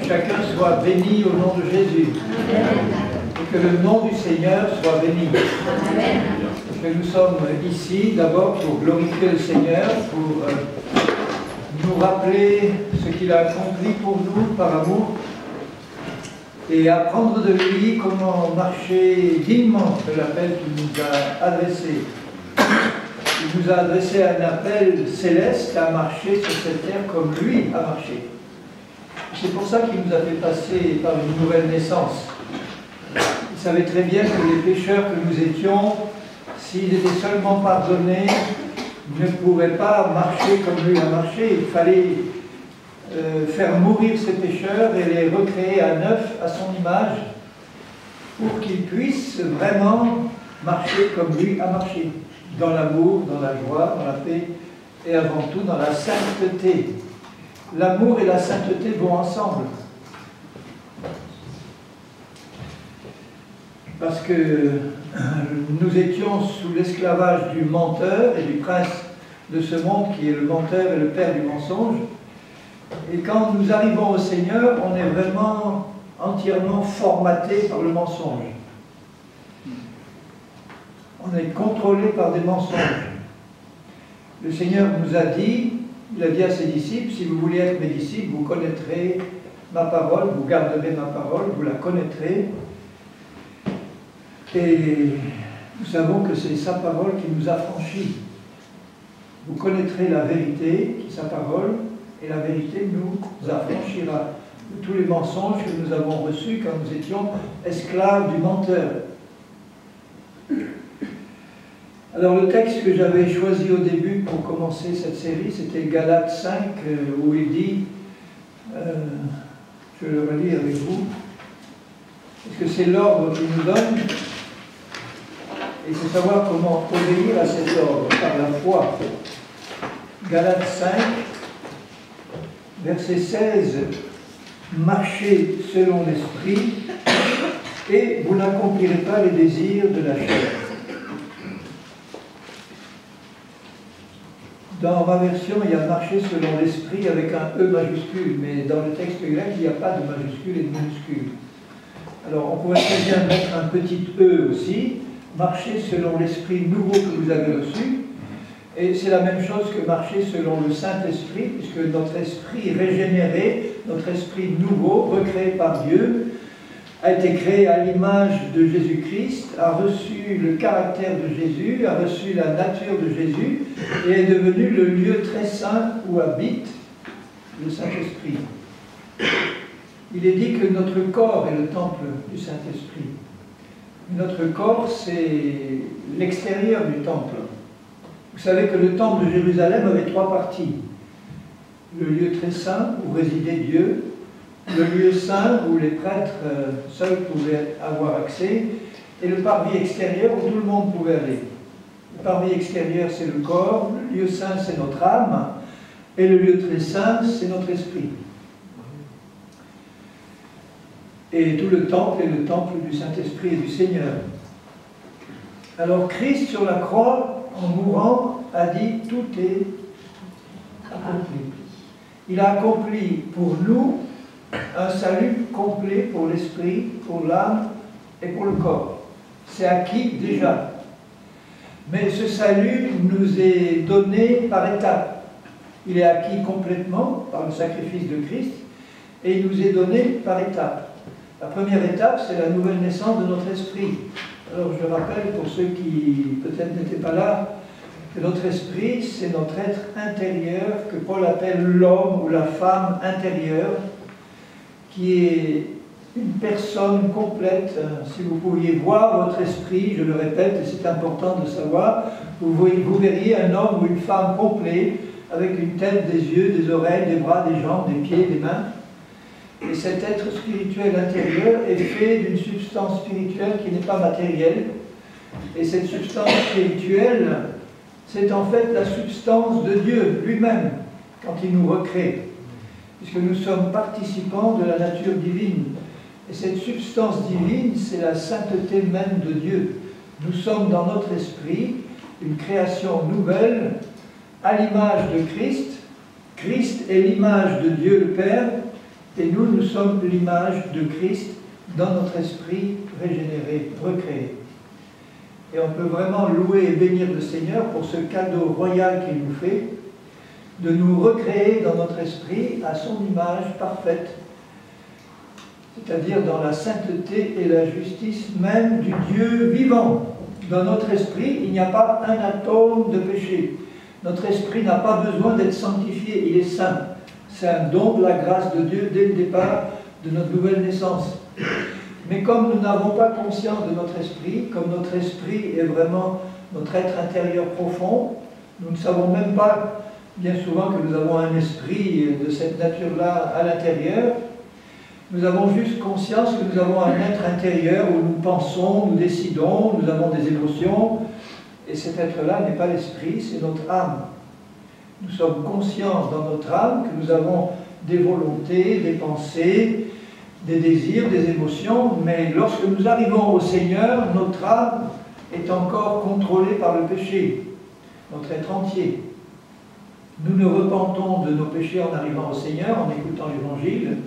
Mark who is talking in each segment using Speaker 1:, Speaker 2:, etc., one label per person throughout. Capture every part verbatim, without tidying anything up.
Speaker 1: chacun soit béni au nom de Jésus. Et que le nom du Seigneur soit béni. Parce que nous sommes ici d'abord pour glorifier le Seigneur, pour euh, nous rappeler ce qu'il a accompli pour nous par amour et apprendre de lui comment marcher dignement de l'appel qu'il nous a adressé. Il nous a adressé un appel céleste à marcher sur cette terre comme lui a marché. C'est pour ça qu'il nous a fait passer par une nouvelle naissance. Il savait très bien que les pécheurs que nous étions, s'ils étaient seulement pardonnés, ne pourraient pas marcher comme lui a marché. Il fallait euh, faire mourir ces pécheurs et les recréer à neuf à son image pour qu'ils puissent vraiment marcher comme lui a marché, dans l'amour, dans la joie, dans la paix et avant tout dans la sainteté. L'amour et la sainteté vont ensemble. Parce que nous étions sous l'esclavage du menteur et du prince de ce monde qui est le menteur et le père du mensonge. Et quand nous arrivons au Seigneur, on est vraiment entièrement formaté par le mensonge. On est contrôlé par des mensonges. Le Seigneur nous a dit, il a dit à ses disciples, si vous voulez être mes disciples, vous connaîtrez ma parole, vous garderez ma parole, vous la connaîtrez. Et nous savons que c'est sa parole qui nous affranchit. Vous connaîtrez la vérité, qui est sa parole, et la vérité nous affranchira de tous les mensonges que nous avons reçus quand nous étions esclaves du menteur. Alors le texte que j'avais choisi au début pour commencer cette série, c'était Galates cinq, où il dit, euh, je le relis avec vous, parce que c'est l'ordre qu'il nous donne, et il faut savoir comment obéir à cet ordre, par la foi. Galates cinq, verset seize, marchez selon l'esprit, et vous n'accomplirez pas les désirs de la chair. Dans ma version, il y a marché selon l'esprit avec un E majuscule, mais dans le texte grec, il n'y a pas de majuscule et de minuscule. Alors, on pourrait très bien mettre un petit E aussi, marcher selon l'esprit nouveau que vous avez reçu, et c'est la même chose que marcher selon le Saint-Esprit, puisque notre esprit régénéré, notre esprit nouveau, recréé par Dieu, a été créé à l'image de Jésus-Christ, a reçu le caractère de Jésus, a reçu la nature de Jésus et est devenu le lieu très saint où habite le Saint-Esprit. Il est dit que notre corps est le temple du Saint-Esprit. Notre corps, c'est l'extérieur du temple. Vous savez que le temple de Jérusalem avait trois parties. Le lieu très saint où résidait Dieu, le lieu saint où les prêtres euh, seuls pouvaient avoir accès, et le parvis extérieur où tout le monde pouvait aller. Le parvis extérieur, c'est le corps, le lieu saint, c'est notre âme, et le lieu très saint, c'est notre esprit. Et tout le temple est le temple du Saint-Esprit et du Seigneur. Alors Christ, sur la croix, en mourant, a dit « tout est accompli ». Il a accompli pour nous un salut complet pour l'esprit, pour l'âme et pour le corps. C'est acquis déjà. Mais ce salut nous est donné par étapes. Il est acquis complètement par le sacrifice de Christ et il nous est donné par étapes. La première étape, c'est la nouvelle naissance de notre esprit. Alors je rappelle pour ceux qui peut-être n'étaient pas là, que notre esprit, c'est notre être intérieur, que Paul appelle l'homme ou la femme intérieure, qui est une personne complète. Si vous pouviez voir votre esprit, je le répète, et c'est important de savoir, vous, voyez, vous verriez un homme ou une femme complet, avec une tête, des yeux, des oreilles, des bras, des jambes, des pieds, des mains. Et cet être spirituel intérieur est fait d'une substance spirituelle qui n'est pas matérielle. Et cette substance spirituelle, c'est en fait la substance de Dieu lui-même, quand il nous recrée. Puisque nous sommes participants de la nature divine. Et cette substance divine, c'est la sainteté même de Dieu. Nous sommes dans notre esprit une création nouvelle, à l'image de Christ. Christ est l'image de Dieu le Père, Et nous, nous sommes l'image de Christ dans notre esprit régénéré, recréé. Et on peut vraiment louer et bénir le Seigneur pour ce cadeau royal qu'il nous fait, de nous recréer dans notre esprit à son image parfaite, c'est-à-dire dans la sainteté et la justice même du Dieu vivant. Dans notre esprit, il n'y a pas un atome de péché. Notre esprit n'a pas besoin d'être sanctifié, il est saint. C'est un don de la grâce de Dieu dès le départ de notre nouvelle naissance. Mais comme nous n'avons pas conscience de notre esprit, comme notre esprit est vraiment notre être intérieur profond, nous ne savons même pas bien souvent que nous avons un esprit de cette nature-là à l'intérieur. Nous avons juste conscience que nous avons un être intérieur où nous pensons, nous décidons, nous avons des émotions, et cet être-là n'est pas l'esprit, c'est notre âme. Nous sommes conscients dans notre âme que nous avons des volontés, des pensées, des désirs, des émotions, mais lorsque nous arrivons au Seigneur, notre âme est encore contrôlée par le péché, notre être entier. Nous nous repentons de nos péchés en arrivant au Seigneur, en écoutant l'Évangile.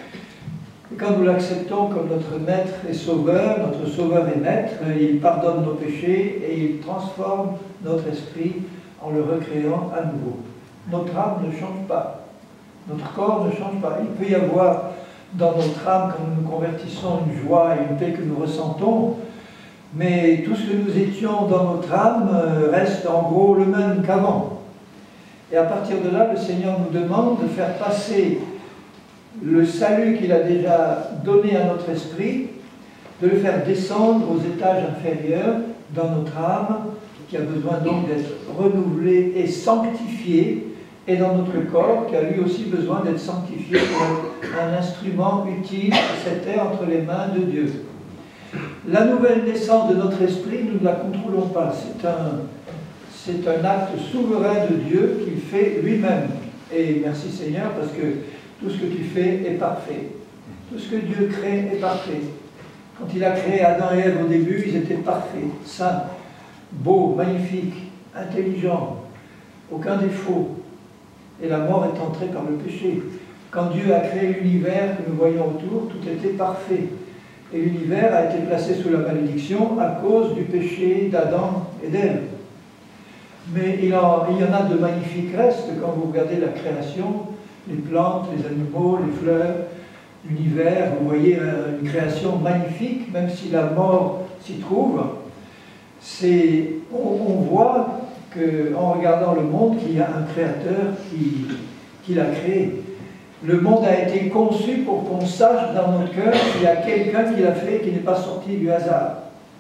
Speaker 1: Et quand nous l'acceptons comme notre maître et sauveur, notre sauveur et maître, il pardonne nos péchés et il transforme notre esprit en le recréant à nouveau. Notre âme ne change pas, notre corps ne change pas. Il peut y avoir dans notre âme, quand nous nous convertissons, une joie et une paix que nous ressentons, mais tout ce que nous étions dans notre âme reste en gros le même qu'avant. Et à partir de là, le Seigneur nous demande de faire passer le salut qu'il a déjà donné à notre esprit, de le faire descendre aux étages inférieurs dans notre âme, qui a besoin donc d'être renouvelée et sanctifiée, et dans notre corps, qui a lui aussi besoin d'être sanctifié pour être un instrument utile qui s'était entre les mains de Dieu. La nouvelle naissance de notre esprit, nous ne la contrôlons pas. C'est un, c'est un acte souverain de Dieu qu'il fait lui-même. Et merci Seigneur, parce que tout ce que tu fais est parfait. Tout ce que Dieu crée est parfait. Quand il a créé Adam et Ève au début, ils étaient parfaits, saints, beaux, magnifiques, intelligents, aucun défaut. Et la mort est entrée par le péché. Quand Dieu a créé l'univers que nous voyons autour, tout était parfait. Et l'univers a été placé sous la malédiction à cause du péché d'Adam et d'Ève. Mais il, en, il y en a de magnifiques restes quand vous regardez la création, les plantes, les animaux, les fleurs, l'univers, vous voyez une création magnifique, même si la mort s'y trouve. C'est, on, on voit qu'en regardant le monde, qu'il y a un créateur qui, qui l'a créé. Le monde a été conçu pour qu'on sache dans notre cœur qu'il y a quelqu'un qui l'a fait, qui n'est pas sorti du hasard.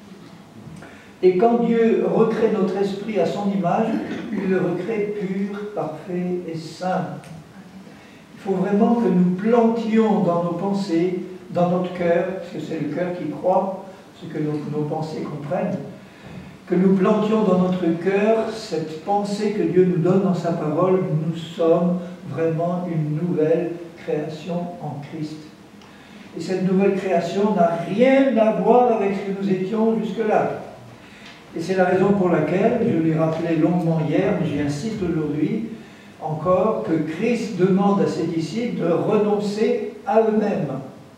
Speaker 1: Et quand Dieu recrée notre esprit à son image, il le recrée pur, parfait et saint. Il faut vraiment que nous plantions dans nos pensées, dans notre cœur, parce que c'est le cœur qui croit, ce que nos, nos pensées comprennent, que nous plantions dans notre cœur cette pensée que Dieu nous donne dans sa parole, nous sommes vraiment une nouvelle création en Christ. Et cette nouvelle création n'a rien à voir avec ce que nous étions jusque-là. Et c'est la raison pour laquelle, je l'ai rappelé longuement hier, mais j'y insiste aujourd'hui, encore, que Christ demande à ses disciples de renoncer à eux-mêmes.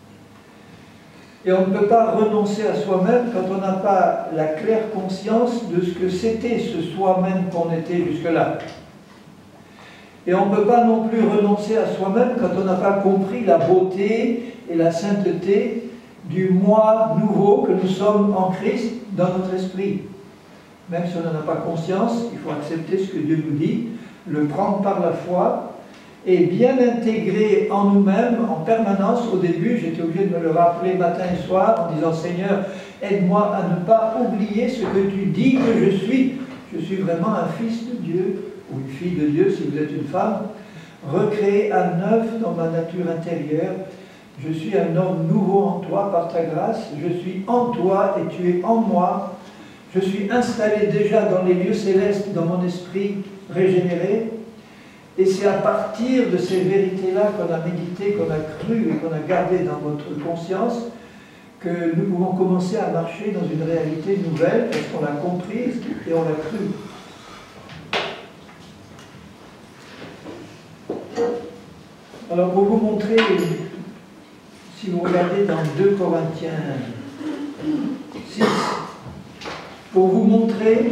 Speaker 1: Et on ne peut pas renoncer à soi-même quand on n'a pas la claire conscience de ce que c'était ce soi-même qu'on était jusque-là. Et on ne peut pas non plus renoncer à soi-même quand on n'a pas compris la beauté et la sainteté du moi nouveau que nous sommes en Christ dans notre esprit. Même si on n'en a pas conscience, il faut accepter ce que Dieu nous dit, le prendre par la foi et bien intégrer en nous-mêmes en permanence. Au début, j'étais obligé de me le rappeler matin et soir en disant « Seigneur, aide-moi à ne pas oublier ce que tu dis que je suis. Je suis vraiment un fils de Dieu, ou une fille de Dieu si vous êtes une femme, recréé à neuf dans ma nature intérieure. Je suis un homme nouveau en toi par ta grâce. Je suis en toi et tu es en moi. Je suis installé déjà dans les lieux célestes, dans mon esprit régénéré. Et c'est à partir de ces vérités-là qu'on a médité, qu'on a cru et qu'on a gardé dans notre conscience que nous pouvons commencer à marcher dans une réalité nouvelle parce qu'on l'a comprise et on l'a cru. Alors pour vous montrer si vous regardez dans deux Corinthiens six, pour vous montrer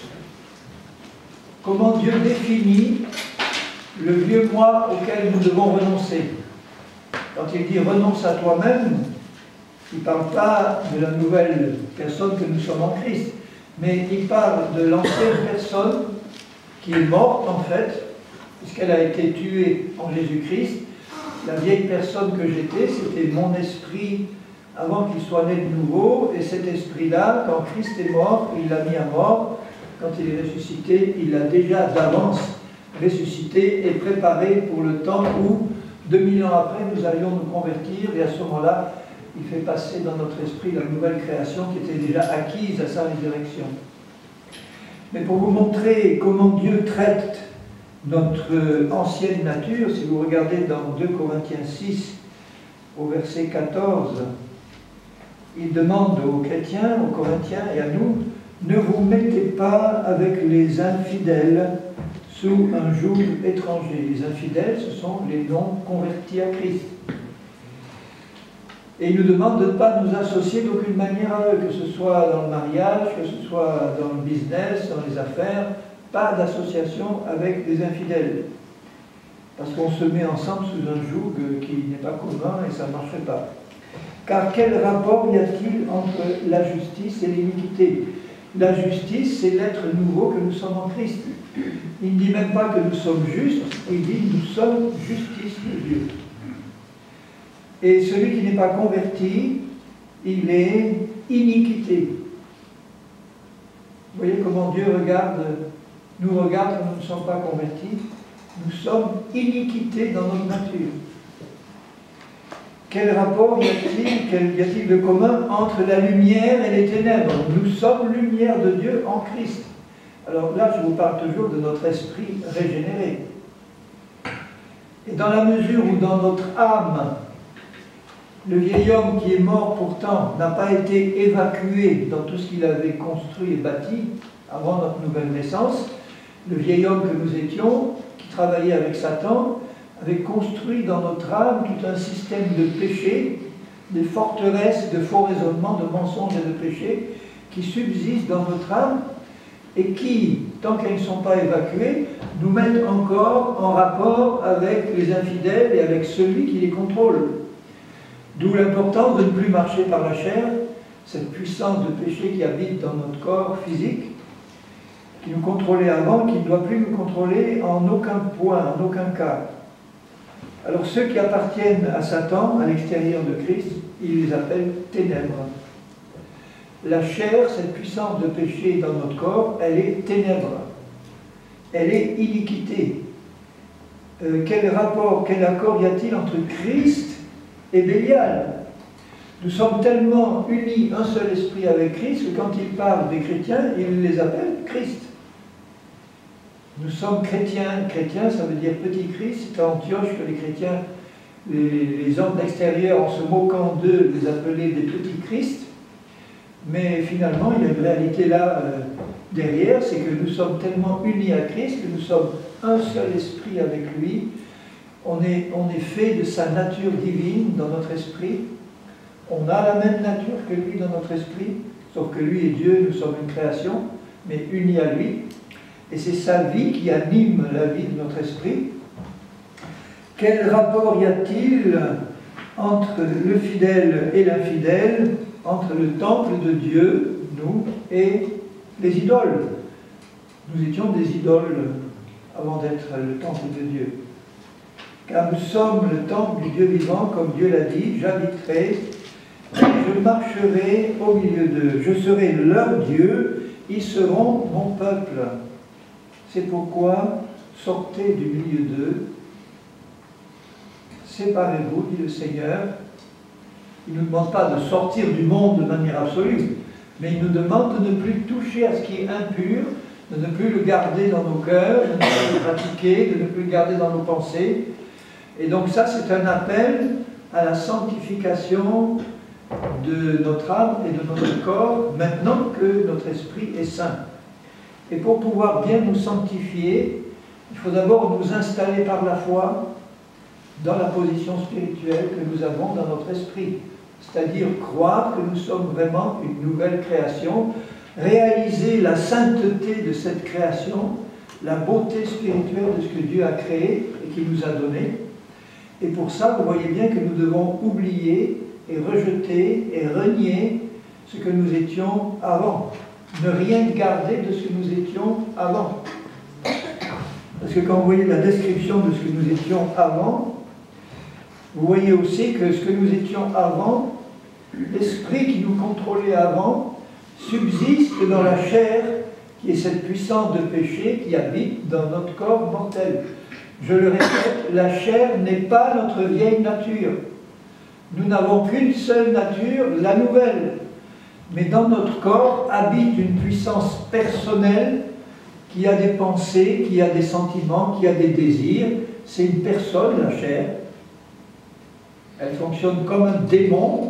Speaker 1: comment Dieu définit le vieux moi auquel nous devons renoncer. Quand il dit « renonce à toi-même », il ne parle pas de la nouvelle personne que nous sommes en Christ, mais il parle de l'ancienne personne qui est morte en fait, puisqu'elle a été tuée en Jésus-Christ. La vieille personne que j'étais, c'était mon esprit avant qu'il soit né de nouveau, et cet esprit-là, quand Christ est mort, il l'a mis à mort. Quand il est ressuscité, il l'a déjà d'avance ressuscité et préparé pour le temps où, deux mille ans après, nous allions nous convertir, et à ce moment-là, il fait passer dans notre esprit la nouvelle création qui était déjà acquise à sa résurrection. Mais pour vous montrer comment Dieu traite notre ancienne nature, si vous regardez dans deux Corinthiens six, au verset quatorze, il demande aux chrétiens, aux Corinthiens et à nous, ne vous mettez pas avec les infidèles sous un joug étranger. Les infidèles, ce sont les non-convertis à Christ. Et il nous demande de ne pas nous associer d'aucune manière à eux, que ce soit dans le mariage, que ce soit dans le business, dans les affaires, pas d'association avec les infidèles. Parce qu'on se met ensemble sous un joug qui n'est pas commun et ça ne marcherait pas. Car quel rapport y a-t-il entre la justice et l'iniquité? La justice, c'est l'être nouveau que nous sommes en Christ. Il ne dit même pas que nous sommes justes, il dit nous sommes justice de Dieu. Et celui qui n'est pas converti, il est iniquité. Vous voyez comment Dieu regarde, nous regarde quand nous ne sommes pas convertis. Nous sommes iniquité dans notre nature. Quel rapport y a-t-il, quel y a-t-il de commun entre la lumière et les ténèbres? Nous sommes lumière de Dieu en Christ. Alors là, je vous parle toujours de notre esprit régénéré. Et dans la mesure où dans notre âme, le vieil homme qui est mort pourtant n'a pas été évacué dans tout ce qu'il avait construit et bâti avant notre nouvelle naissance, le vieil homme que nous étions, qui travaillait avec Satan, avait construit dans notre âme tout un système de péché, des forteresses, de faux raisonnements, de mensonges et de péchés qui subsistent dans notre âme et qui, tant qu'elles ne sont pas évacuées, nous mettent encore en rapport avec les infidèles et avec celui qui les contrôle. D'où l'importance de ne plus marcher par la chair, cette puissance de péché qui habite dans notre corps physique, qui nous contrôlait avant, qui ne doit plus nous contrôler en aucun point, en aucun cas. Alors ceux qui appartiennent à Satan, à l'extérieur de Christ, il les appelle ténèbres. La chair, cette puissance de péché dans notre corps, elle est ténèbres. Elle est iniquité. Euh, quel rapport, quel accord y a-t-il entre Christ et Bélial? Nous sommes tellement unis, un seul esprit avec Christ, que quand il parle des chrétiens, il les appelle Christ. Nous sommes chrétiens. Chrétiens, ça veut dire petit Christ. C'est à Antioche que les chrétiens, les, les hommes d'extérieur, en se moquant d'eux, les appelaient des petits Christ. Mais finalement, il y a une réalité là euh, derrière, c'est que nous sommes tellement unis à Christ, que nous sommes un seul esprit avec lui. On est, on est fait de sa nature divine dans notre esprit. On a la même nature que lui dans notre esprit, sauf que lui est Dieu, nous sommes une création, mais unis à lui. Et c'est sa vie qui anime la vie de notre esprit. Quel rapport y a-t-il entre le fidèle et l'infidèle, entre le temple de Dieu, nous, et les idoles? Nous étions des idoles avant d'être le temple de Dieu. Car nous sommes le temple du Dieu vivant, comme Dieu l'a dit, j'habiterai, je marcherai au milieu d'eux, je serai leur Dieu, ils seront mon peuple. C'est pourquoi sortez du milieu d'eux, séparez-vous, dit le Seigneur. Il ne nous demande pas de sortir du monde de manière absolue, mais il nous demande de ne plus toucher à ce qui est impur, de ne plus le garder dans nos cœurs, de ne plus le pratiquer, de ne plus le garder dans nos pensées. Et donc ça, c'est un appel à la sanctification de notre âme et de notre corps, maintenant que notre esprit est saint. Et pour pouvoir bien nous sanctifier, il faut d'abord nous installer par la foi dans la position spirituelle que nous avons dans notre esprit. C'est-à-dire croire que nous sommes vraiment une nouvelle création, réaliser la sainteté de cette création, la beauté spirituelle de ce que Dieu a créé et qu'il nous a donné. Et pour ça, vous voyez bien que nous devons oublier et rejeter et renier ce que nous étions avant. Ne rien garder de ce que nous étions avant. Parce que quand vous voyez la description de ce que nous étions avant, vous voyez aussi que ce que nous étions avant, l'esprit qui nous contrôlait avant, subsiste dans la chair, qui est cette puissance de péché qui habite dans notre corps mortel. Je le répète, la chair n'est pas notre vieille nature. Nous n'avons qu'une seule nature, la nouvelle. Mais dans notre corps habite une puissance personnelle qui a des pensées, qui a des sentiments, qui a des désirs. C'est une personne, la chair. Elle fonctionne comme un démon.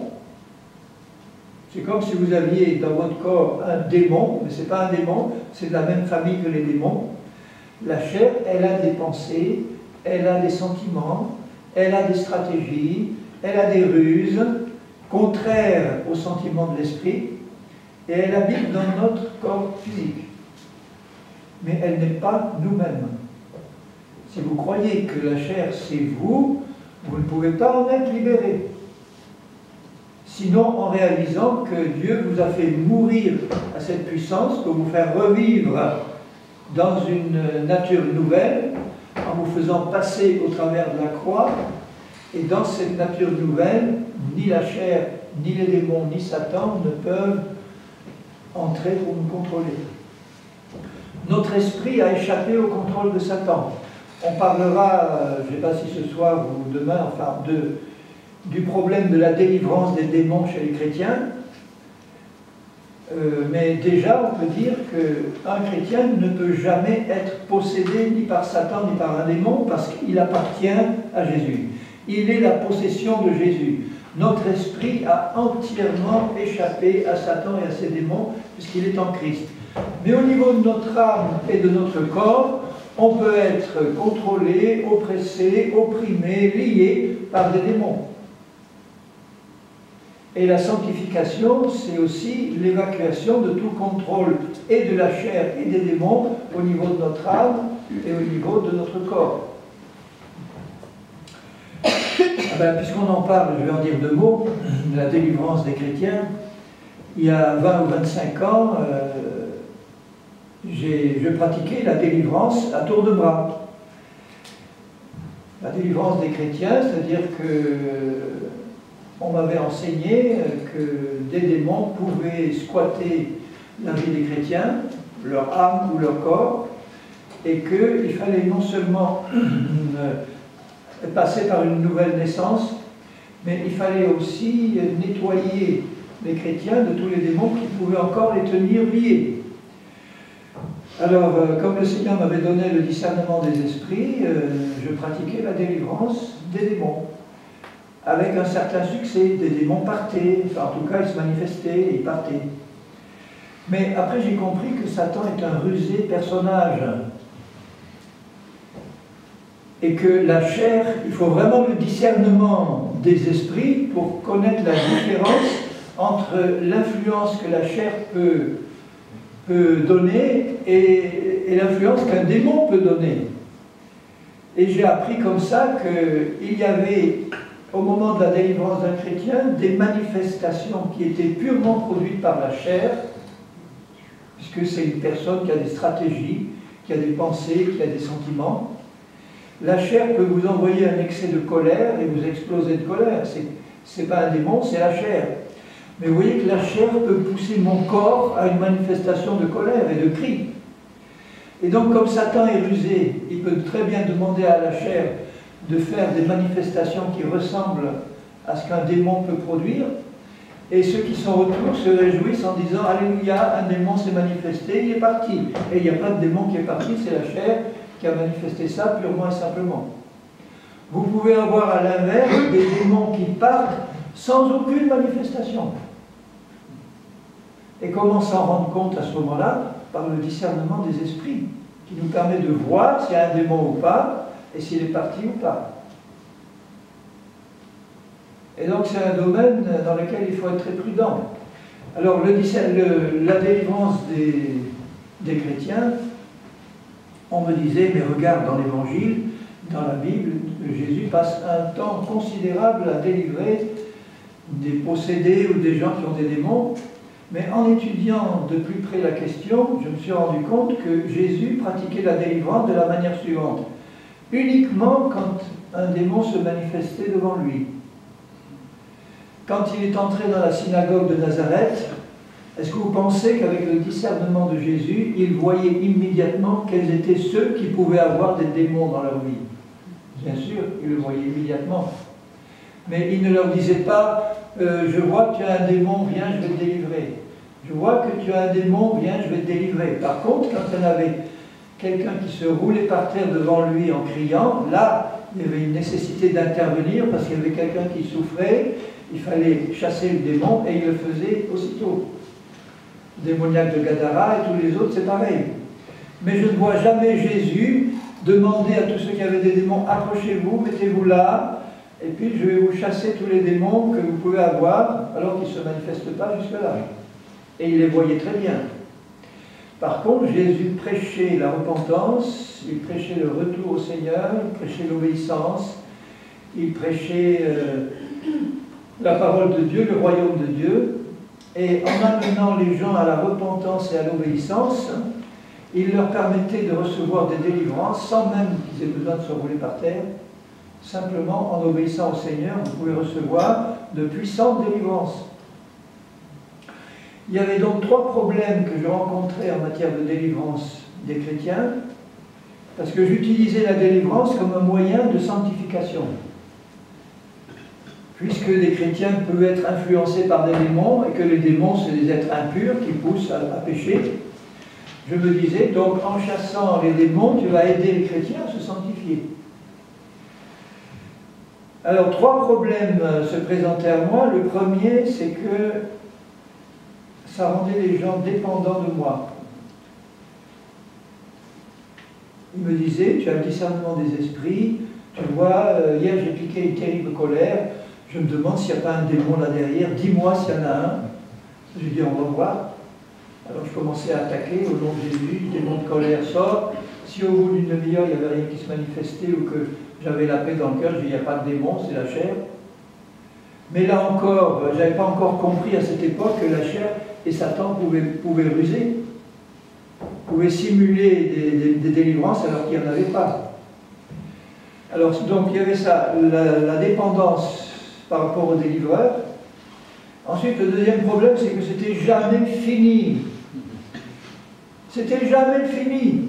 Speaker 1: C'est comme si vous aviez dans votre corps un démon, mais ce n'est pas un démon, c'est de la même famille que les démons. La chair, elle a des pensées, elle a des sentiments, elle a des stratégies, elle a des ruses, contraires aux sentiments de l'esprit, et elle habite dans notre corps physique. Mais elle n'est pas nous-mêmes. Si vous croyez que la chair, c'est vous, vous ne pouvez pas en être libéré. Sinon, en réalisant que Dieu vous a fait mourir à cette puissance, pour vous faire revivre dans une nature nouvelle, en vous faisant passer au travers de la croix, et dans cette nature nouvelle, ni la chair, ni les démons, ni Satan ne peuvent entrer pour nous contrôler. Notre esprit a échappé au contrôle de Satan. On parlera, je ne sais pas si ce soir ou demain, enfin, de, du problème de la délivrance des démons chez les chrétiens. Euh, mais déjà, on peut dire qu'un chrétien ne peut jamais être possédé ni par Satan ni par un démon parce qu'il appartient à Jésus. Il est la possession de Jésus. Notre esprit a entièrement échappé à Satan et à ses démons puisqu'il est en Christ. Mais au niveau de notre âme et de notre corps, on peut être contrôlé, oppressé, opprimé, lié par des démons. Et la sanctification, c'est aussi l'évacuation de tout contrôle et de la chair et des démons au niveau de notre âme et au niveau de notre corps. Ah ben, puisqu'on en parle, je vais en dire deux mots, de la délivrance des chrétiens. Il y a vingt ou vingt-cinq ans, euh, j'ai, je pratiquais la délivrance à tour de bras. La délivrance des chrétiens, c'est-à-dire que on m'avait enseigné que des démons pouvaient squatter la vie des chrétiens, leur âme ou leur corps, et qu'il fallait non seulement passer par une nouvelle naissance, mais il fallait aussi nettoyer les chrétiens de tous les démons qui pouvaient encore les tenir liés. Alors, comme le Seigneur m'avait donné le discernement des esprits, je pratiquais la délivrance des démons. Avec un certain succès, des démons partaient, enfin, en tout cas ils se manifestaient et ils partaient. Mais après j'ai compris que Satan est un rusé personnage. Et que la chair, il faut vraiment le discernement des esprits pour connaître la différence entre l'influence que la chair peut, peut donner et, et l'influence qu'un démon peut donner. Et j'ai appris comme ça qu'il y avait, au moment de la délivrance d'un chrétien, des manifestations qui étaient purement produites par la chair, puisque c'est une personne qui a des stratégies, qui a des pensées, qui a des sentiments. La chair peut vous envoyer un excès de colère et vous exploser de colère. Ce n'est pas un démon, c'est la chair. Mais vous voyez que la chair peut pousser mon corps à une manifestation de colère et de cri. Et donc, comme Satan est rusé, il peut très bien demander à la chair de faire des manifestations qui ressemblent à ce qu'un démon peut produire. Et ceux qui sont autour se réjouissent en disant « Alléluia, un démon s'est manifesté, il est parti ». Et il n'y a pas de démon qui est parti, c'est la chair qui a manifesté ça purement et simplement. Vous pouvez avoir à l'inverse des démons qui partent sans aucune manifestation. Et comment s'en rendre compte à ce moment-là? Par le discernement des esprits, qui nous permet de voir s'il y a un démon ou pas, et s'il est parti ou pas. Et donc c'est un domaine dans lequel il faut être très prudent. Alors le, le, la délivrance des, des chrétiens, on me disait, mais regarde dans l'Évangile, dans la Bible, Jésus passe un temps considérable à délivrer des possédés ou des gens qui ont des démons. Mais en étudiant de plus près la question, je me suis rendu compte que Jésus pratiquait la délivrance de la manière suivante. Uniquement quand un démon se manifestait devant lui. Quand il est entré dans la synagogue de Nazareth, est-ce que vous pensez qu'avec le discernement de Jésus, il voyait immédiatement quels étaient ceux qui pouvaient avoir des démons dans leur vie? Bien sûr, il le voyait immédiatement. Mais il ne leur disait pas euh, « Je vois que tu as un démon, viens, je vais te délivrer. Je vois que tu as un démon, viens, je vais te délivrer. » Par contre, quand il y avait quelqu'un qui se roulait par terre devant lui en criant, là, il y avait une nécessité d'intervenir parce qu'il y avait quelqu'un qui souffrait, il fallait chasser le démon et il le faisait aussitôt. Le démoniaque de Gadara et tous les autres, c'est pareil. Mais je ne vois jamais Jésus demander à tous ceux qui avaient des démons « Approchez-vous, mettez-vous là, et puis je vais vous chasser tous les démons que vous pouvez avoir, alors qu'ils ne se manifestent pas jusque-là. » Et il les voyait très bien. Par contre, Jésus prêchait la repentance, il prêchait le retour au Seigneur, il prêchait l'obéissance, il prêchait euh, la parole de Dieu, le royaume de Dieu, et en amenant les gens à la repentance et à l'obéissance, il leur permettait de recevoir des délivrances sans même qu'ils aient besoin de se rouler par terre. Simplement, en obéissant au Seigneur, vous pouvez recevoir de puissantes délivrances. Il y avait donc trois problèmes que je rencontrais en matière de délivrance des chrétiens, parce que j'utilisais la délivrance comme un moyen de sanctification. Puisque les chrétiens peuvent être influencés par des démons, et que les démons, c'est des êtres impurs qui poussent à, à pécher, je me disais, donc en chassant les démons, tu vas aider les chrétiens à se sanctifier. Alors, trois problèmes se présentaient à moi. Le premier, c'est que ça rendait les gens dépendants de moi. Il me disait, tu as le discernement des esprits, tu vois, euh, hier j'ai piqué une terrible colère, je me demande s'il n'y a pas un démon là derrière, dis-moi s'il y en a un. J'ai dit, on va voir. Alors je commençais à attaquer au nom de Jésus, le démon de colère sort. Si au bout d'une demi-heure il n'y avait rien qui se manifestait ou que j'avais la paix dans le cœur, je dis, il n'y a pas de démon, c'est la chair. Mais là encore, je n'avais pas encore compris à cette époque que la chair et Satan pouvaient, pouvaient ruser, pouvaient simuler des, des, des délivrances alors qu'il n'y en avait pas. Alors donc il y avait ça, la, la dépendance par rapport aux délivreurs. Ensuite, le deuxième problème, c'est que c'était jamais fini. C'était jamais fini.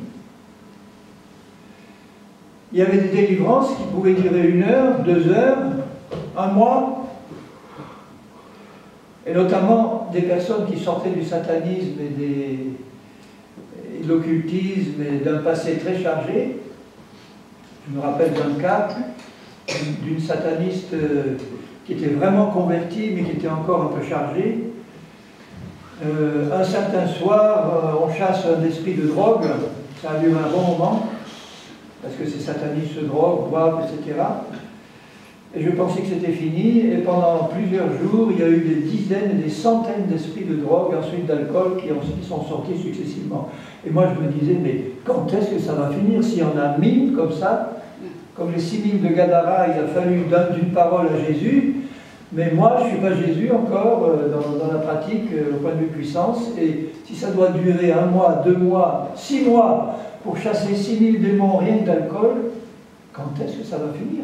Speaker 1: Il y avait des délivrances qui pouvaient durer une heure, deux heures, un mois, et notamment des personnes qui sortaient du satanisme et, des, et de l'occultisme et d'un passé très chargé. Je me rappelle d'un cas d'une sataniste qui était vraiment convertie, mais qui était encore un peu chargée. Euh, un certain soir, on chasse un esprit de drogue, ça a duré un bon moment, parce que ces satanistes se droguent, boivent, et cetera. Et je pensais que c'était fini, et pendant plusieurs jours, il y a eu des dizaines et des centaines d'esprits de drogue, ensuite d'alcool, qui, qui sont sortis successivement. Et moi, je me disais, mais quand est-ce que ça va finir? S'il y en a mille comme ça, comme les six mille de Gadara, il a fallu d'une parole à Jésus, mais moi, je ne suis pas Jésus encore euh, dans, dans la pratique, euh, au point de vue puissance, et si ça doit durer un mois, deux mois, six mois, pour chasser six mille démons rien que d'alcool, quand est-ce que ça va finir?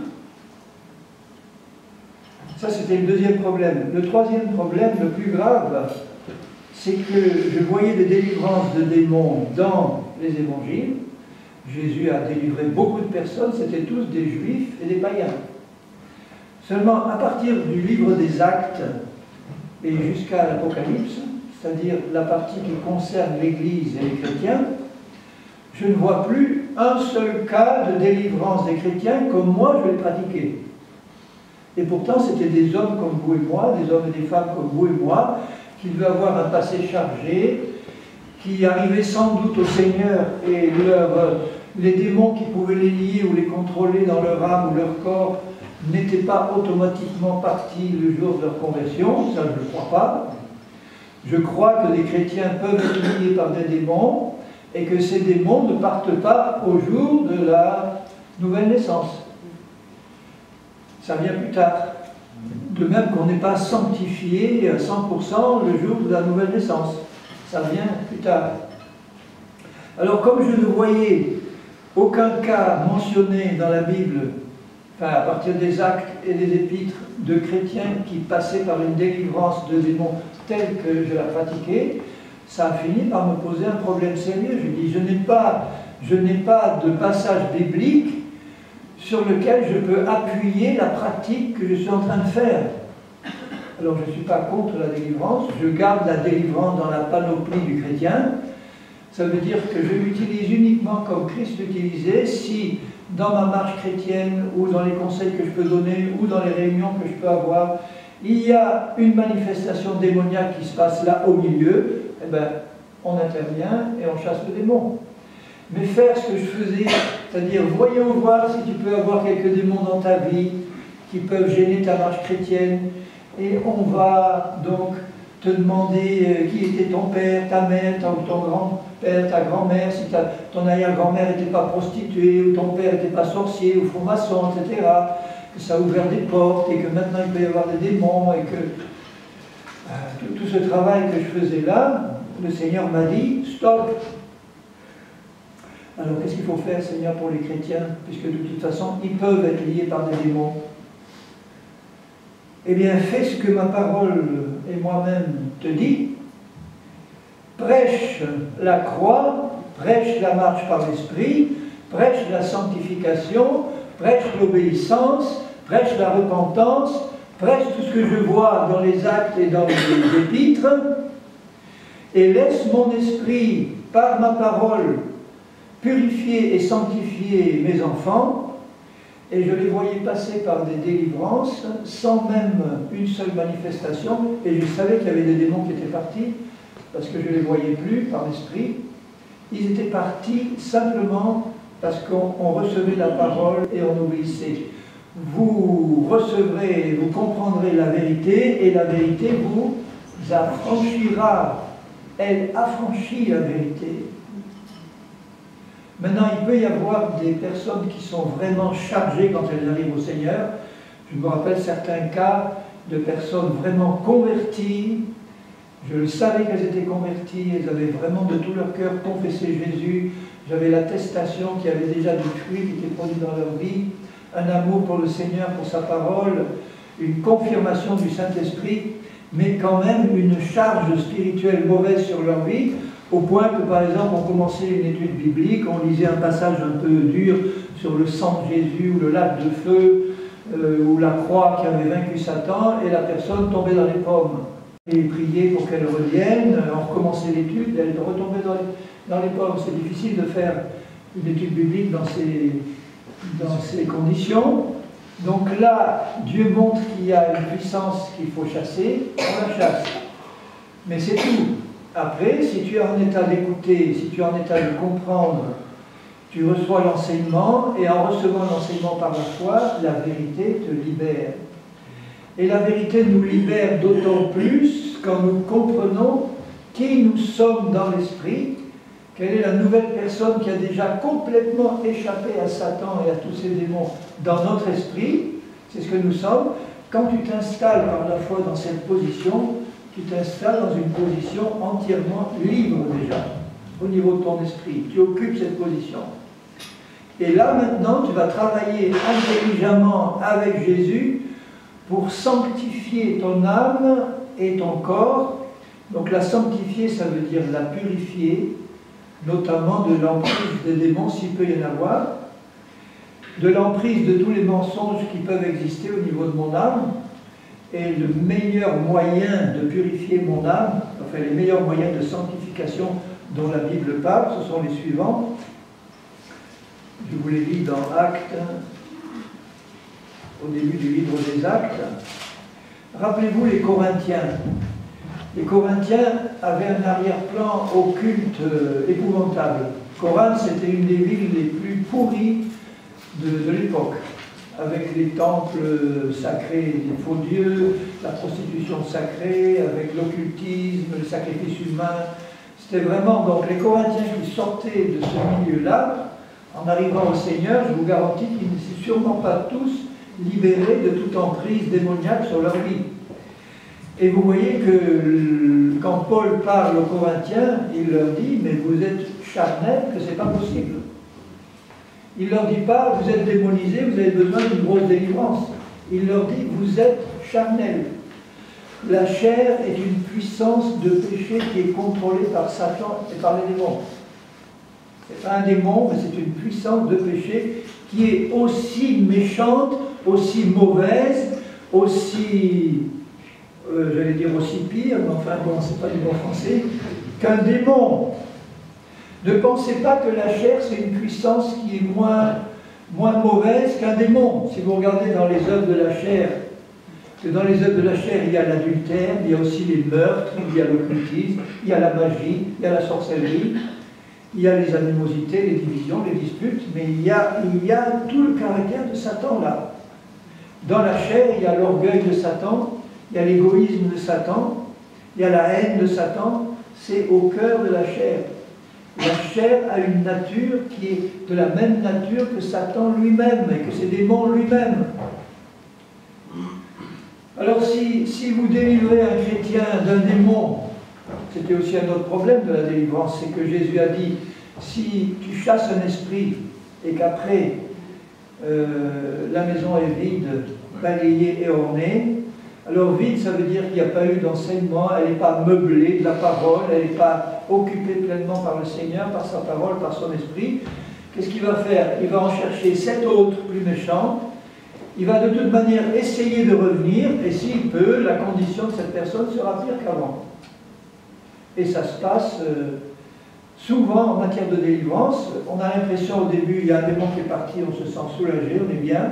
Speaker 1: Ça, c'était le deuxième problème. Le troisième problème, le plus grave, c'est que je voyais des délivrances de démons dans les évangiles. Jésus a délivré beaucoup de personnes, c'était tous des juifs et des païens. Seulement, à partir du livre des Actes et jusqu'à l'Apocalypse, c'est-à-dire la partie qui concerne l'Église et les chrétiens, je ne vois plus un seul cas de délivrance des chrétiens comme moi je l'ai pratiqué. Et pourtant, c'était des hommes comme vous et moi, des hommes et des femmes comme vous et moi, qui devaient avoir un passé chargé, qui arrivaient sans doute au Seigneur et leur, les démons qui pouvaient les lier ou les contrôler dans leur âme ou leur corps n'étaient pas automatiquement partis le jour de leur conversion, ça je ne le crois pas. Je crois que les chrétiens peuvent être liés par des démons et que ces démons ne partent pas au jour de la nouvelle naissance. Ça vient plus tard. De même qu'on n'est pas sanctifié à cent pour cent le jour de la nouvelle naissance. Ça vient plus tard. Alors comme je ne voyais aucun cas mentionné dans la Bible, enfin à partir des actes et des épîtres, de chrétiens qui passaient par une délivrance de démons telle que je la pratiquais, ça a fini par me poser un problème sérieux. Je dis, je n'ai pas, je n'ai pas de passage biblique sur lequel je peux appuyer la pratique que je suis en train de faire. Alors je ne suis pas contre la délivrance, je garde la délivrance dans la panoplie du chrétien. Ça veut dire que je l'utilise uniquement comme Christ l'utilisait si dans ma marche chrétienne ou dans les conseils que je peux donner ou dans les réunions que je peux avoir, il y a une manifestation démoniaque qui se passe là au milieu, eh bien, on intervient et on chasse le démon. Mais faire ce que je faisais, c'est-à-dire voyons voir si tu peux avoir quelques démons dans ta vie qui peuvent gêner ta marche chrétienne, et on va donc te demander qui était ton père, ta mère, ton, ton grand-père, ta grand-mère, si ta, ton arrière-grand-mère n'était pas prostituée, ou ton père n'était pas sorcier, ou franc-maçon, et cetera. Que ça a ouvert des portes, et que maintenant il peut y avoir des démons, et que euh, tout, tout ce travail que je faisais là, le Seigneur m'a dit, stop. Alors qu'est-ce qu'il faut faire, Seigneur, pour les chrétiens, puisque de toute façon, ils peuvent être liés par des démons? Eh bien, fais ce que ma parole et moi-même te dit. Prêche la croix, prêche la marche par l'esprit, prêche la sanctification, prêche l'obéissance, prêche la repentance, prêche tout ce que je vois dans les actes et dans les épîtres, et laisse mon esprit, par ma parole, purifier et sanctifier mes enfants. Et je les voyais passer par des délivrances sans même une seule manifestation, et je savais qu'il y avait des démons qui étaient partis, parce que je ne les voyais plus par l'esprit. Ils étaient partis simplement parce qu'on recevait la parole et on obéissait. Vous recevrez, vous comprendrez la vérité, et la vérité vous affranchira. Elle affranchit la vérité. Maintenant, il peut y avoir des personnes qui sont vraiment chargées quand elles arrivent au Seigneur. Je me rappelle certains cas de personnes vraiment converties. Je le savais qu'elles étaient converties, elles avaient vraiment de tout leur cœur confessé Jésus. J'avais l'attestation qu'il y avait déjà du fruit qui était produit dans leur vie, un amour pour le Seigneur, pour sa parole, une confirmation du Saint-Esprit, mais quand même une charge spirituelle mauvaise sur leur vie, au point que, par exemple, on commençait une étude biblique, on lisait un passage un peu dur sur le sang de Jésus, ou le lac de feu, euh, ou la croix qui avait vaincu Satan, et la personne tombait dans les pommes. Et priait pour qu'elle revienne, on recommençait l'étude, elle retombait dans les, dans les pommes. C'est difficile de faire une étude biblique dans ces, dans ces conditions. Donc là, Dieu montre qu'il y a une puissance qu'il faut chasser, on la chasse. Mais c'est tout. Après, si tu es en état d'écouter, si tu es en état de comprendre, tu reçois l'enseignement, et en recevant l'enseignement par la foi, la vérité te libère. Et la vérité nous libère d'autant plus quand nous comprenons qui nous sommes dans l'esprit, quelle est la nouvelle personne qui a déjà complètement échappé à Satan et à tous ses démons dans notre esprit. C'est ce que nous sommes. Quand tu t'installes par la foi dans cette position, tu t'installes dans une position entièrement libre déjà, au niveau de ton esprit. Tu occupes cette position. Et là maintenant, tu vas travailler intelligemment avec Jésus pour sanctifier ton âme et ton corps. Donc la sanctifier, ça veut dire la purifier, notamment de l'emprise des démons, s'il peut y en avoir, de l'emprise de tous les mensonges qui peuvent exister au niveau de mon âme. Et le meilleur moyen de purifier mon âme, enfin les meilleurs moyens de sanctification dont la Bible parle, ce sont les suivants. Je vous les lis dans Actes, au début du livre des Actes. Rappelez-vous les Corinthiens. Les Corinthiens avaient un arrière-plan occulte euh, épouvantable. Corinthe, c'était une des villes les plus pourries de, de l'époque. avec les temples sacrés des faux dieux, la prostitution sacrée, avec l'occultisme, le sacrifice humain. C'était vraiment, donc les Corinthiens qui sortaient de ce milieu-là, en arrivant au Seigneur, je vous garantis qu'ils ne sont sûrement pas tous libérés de toute emprise démoniaque sur leur vie. Et vous voyez que quand Paul parle aux Corinthiens, il leur dit, mais vous êtes charnels, que c'est pas possible. Il ne leur dit pas, vous êtes démonisés, vous avez besoin d'une grosse délivrance. Il leur dit, vous êtes charnels. La chair est une puissance de péché qui est contrôlée par Satan et par les démons. Ce n'est pas un démon, mais c'est une puissance de péché qui est aussi méchante, aussi mauvaise, aussi, euh, j'allais dire aussi pire, mais enfin bon, c'est pas du bon français, qu'un démon. Ne pensez pas que la chair, c'est une puissance qui est moins, moins mauvaise qu'un démon. Si vous regardez dans les œuvres de la chair, que dans les œuvres de la chair, il y a l'adultère, il y a aussi les meurtres, il y a l'occultisme, il y a la magie, il y a la sorcellerie, il y a les animosités, les divisions, les disputes, mais il y a, il y a tout le caractère de Satan là. Dans la chair, il y a l'orgueil de Satan, il y a l'égoïsme de Satan, il y a la haine de Satan, c'est au cœur de la chair. La chair a une nature qui est de la même nature que Satan lui-même et que ses démons lui-même. Alors si, si vous délivrez un chrétien d'un démon, c'était aussi un autre problème de la délivrance, c'est que Jésus a dit, si tu chasses un esprit et qu'après euh, la maison est vide, balayée et ornée, alors vide, ça veut dire qu'il n'y a pas eu d'enseignement, elle n'est pas meublée de la parole, elle n'est pas occupée pleinement par le Seigneur, par sa parole, par son esprit. Qu'est-ce qu'il va faire? Il va en chercher sept autres plus méchants. Il va de toute manière essayer de revenir, et s'il peut, la condition de cette personne sera pire qu'avant. Et ça se passe euh, souvent en matière de délivrance. On a l'impression au début, il y a un démon qui est parti, on se sent soulagé, on est bien.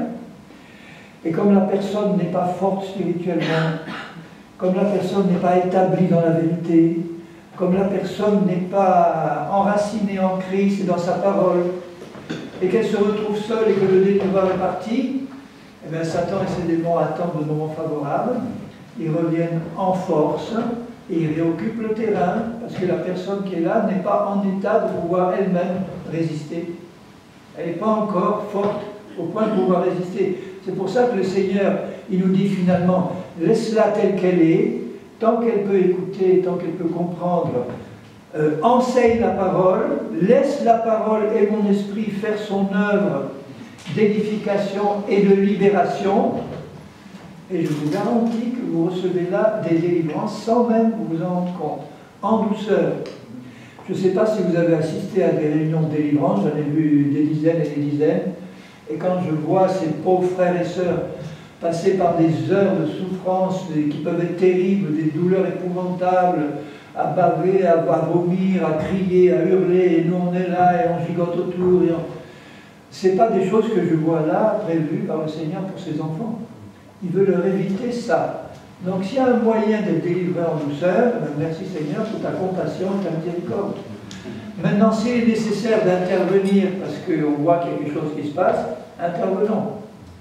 Speaker 1: Et comme la personne n'est pas forte spirituellement, comme la personne n'est pas établie dans la vérité, comme la personne n'est pas enracinée en Christ et dans sa parole, et qu'elle se retrouve seule et que le délivreur est parti, eh bien, Satan et ses démons attendent de moments favorables, ils reviennent en force et ils réoccupent le terrain parce que la personne qui est là n'est pas en état de pouvoir elle-même résister. Elle n'est pas encore forte au point de pouvoir résister. C'est pour ça que le Seigneur, il nous dit finalement, laisse-la telle qu'elle est, tant qu'elle peut écouter, tant qu'elle peut comprendre, euh, enseigne la parole, laisse la parole et mon esprit faire son œuvre d'édification et de libération, et je vous garantis que vous recevez là des délivrances sans même vous vous en rendre compte, en douceur. Je ne sais pas si vous avez assisté à des réunions de délivrance, j'en ai vu des dizaines et des dizaines, et quand je vois ces pauvres frères et sœurs passer par des heures de souffrance qui peuvent être terribles, des douleurs épouvantables, à baver, à, à vomir, à crier, à hurler, et nous on est là et on gigote autour, et on... ce n'est pas des choses que je vois là, prévues par le Seigneur pour ses enfants. Il veut leur éviter ça. Donc s'il y a un moyen d'être délivré en douceur, merci Seigneur pour ta compassion et ta miséricorde. Maintenant, s'il est nécessaire d'intervenir parce qu'on voit qu'il y a quelque chose qui se passe, intervenons.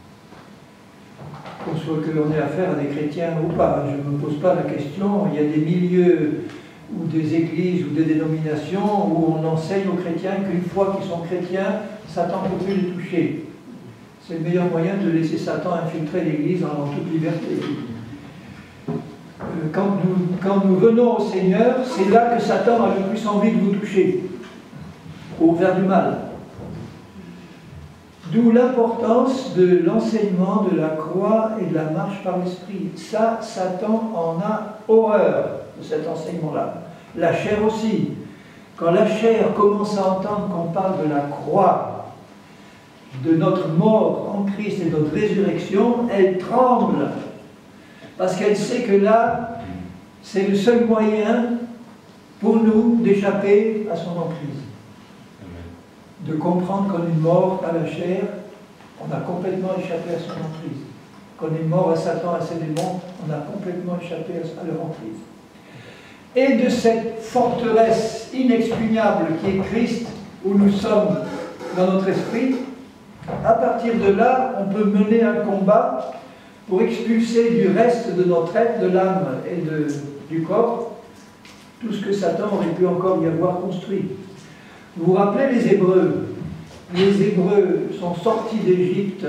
Speaker 1: Qu'on soit que l'on ait affaire à des chrétiens ou pas, je ne me pose pas la question. Il y a des milieux ou des églises ou des dénominations où on enseigne aux chrétiens qu'une fois qu'ils sont chrétiens, Satan ne peut plus les toucher. C'est le meilleur moyen de laisser Satan infiltrer l'église en toute liberté. Quand nous, quand nous venons au Seigneur, c'est là que Satan a le plus envie de vous toucher, ou faire du mal. D'où l'importance de l'enseignement de la croix et de la marche par l'Esprit. Ça, Satan en a horreur de cet enseignement-là. La chair aussi. Quand la chair commence à entendre qu'on parle de la croix, de notre mort en Christ et de notre résurrection, elle tremble. Parce qu'elle sait que là, c'est le seul moyen pour nous d'échapper à son emprise. De comprendre qu'on est mort à la chair, on a complètement échappé à son emprise. Qu'on est mort à Satan, à ses démons, on a complètement échappé à leur emprise. Et de cette forteresse inexpugnable qui est Christ, où nous sommes dans notre esprit, À partir de là, on peut mener un combat pour expulser du reste de notre être, de l'âme et de, du corps, tout ce que Satan aurait pu encore y avoir construit. Vous vous rappelez les Hébreux? Les Hébreux sont sortis d'Égypte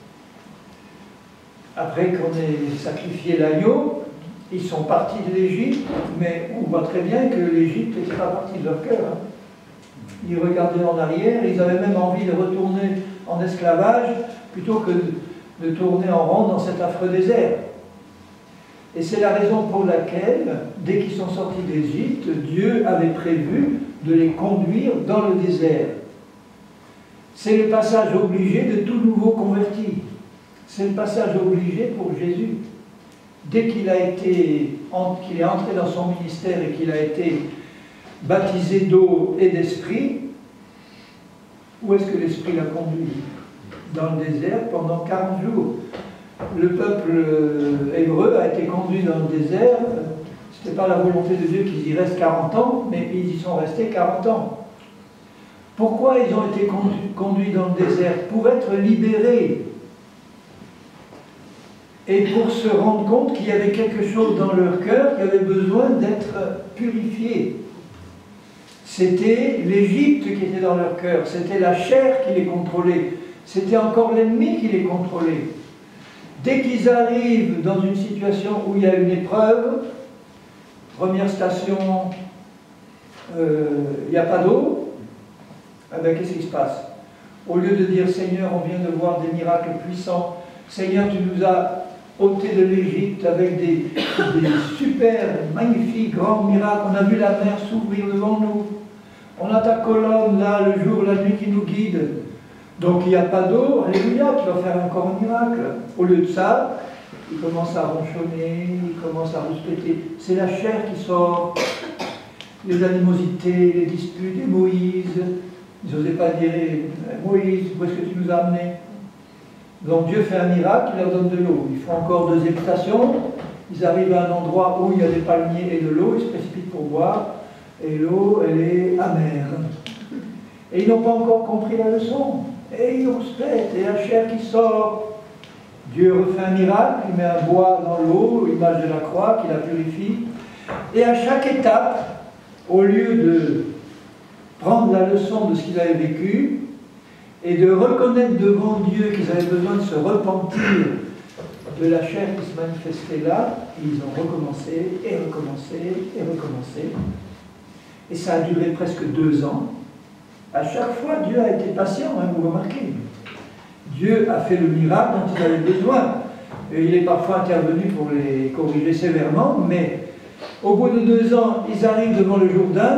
Speaker 1: après qu'on ait sacrifié l'agneau. Ils sont partis de l'Égypte, mais on voit très bien que l'Égypte n'était pas partie de leur cœur. Hein. Ils regardaient en arrière, ils avaient même envie de retourner en esclavage plutôt que de, de tourner en rond dans cet affreux désert. Et c'est la raison pour laquelle, dès qu'ils sont sortis d'Égypte, Dieu avait prévu de les conduire dans le désert. C'est le passage obligé de tout nouveau converti. C'est le passage obligé pour Jésus. Dès qu'il a été, qu'il est entré dans son ministère et qu'il a été baptisé d'eau et d'esprit, où est-ce que l'esprit l'a conduit? Dans le désert pendant quarante jours. Le peuple hébreu a été conduit dans le désert. Ce n'était pas la volonté de Dieu qu'ils y restent quarante ans, mais ils y sont restés quarante ans. Pourquoi ils ont été conduits dans le désert? Pour être libérés. Et pour se rendre compte qu'il y avait quelque chose dans leur cœur qui avait besoin d'être purifié. C'était l'Égypte qui était dans leur cœur, c'était la chair qui les contrôlait, c'était encore l'ennemi qui les contrôlait. Dès qu'ils arrivent dans une situation où il y a une épreuve, première station, euh, il n'y a pas d'eau, eh bien qu'est-ce qui se passe? Au lieu de dire « Seigneur, on vient de voir des miracles puissants, Seigneur, tu nous as ôtés de l'Égypte avec des, des super, magnifiques, grands miracles, on a vu la mer s'ouvrir devant nous, on a ta colonne là, le jour, la nuit qui nous guide, donc il n'y a pas d'eau, alléluia, tu vas faire encore un miracle. » Au lieu de ça, il commence à ronchonner, il commence à rouspéter, c'est la chair qui sort, les animosités, les disputes, et Moïse, ils n'osaient pas dire « Moïse, où est-ce que tu nous as amenés ?» Donc Dieu fait un miracle, il leur donne de l'eau. Ils font encore deuxième station, ils arrivent à un endroit où il y a des palmiers et de l'eau, ils se précipitent pour boire, et l'eau, elle est amère. Et ils n'ont pas encore compris la leçon. Et ils rouspètent, et la chair qui sort. Dieu refait un miracle, il met un bois dans l'eau, l'image de la croix, qui la purifie. Et à chaque étape, au lieu de prendre la leçon de ce qu'ils avaient vécu, et de reconnaître devant Dieu qu'ils avaient besoin de se repentir de la chair qui se manifestait là, ils ont recommencé, et recommencé, et recommencé. Et ça a duré presque deux ans. À chaque fois, Dieu a été patient, hein, vous remarquez. Dieu a fait le miracle dont ils avaient besoin. Et il est parfois intervenu pour les corriger sévèrement, mais au bout de deux ans, ils arrivent devant le Jourdain,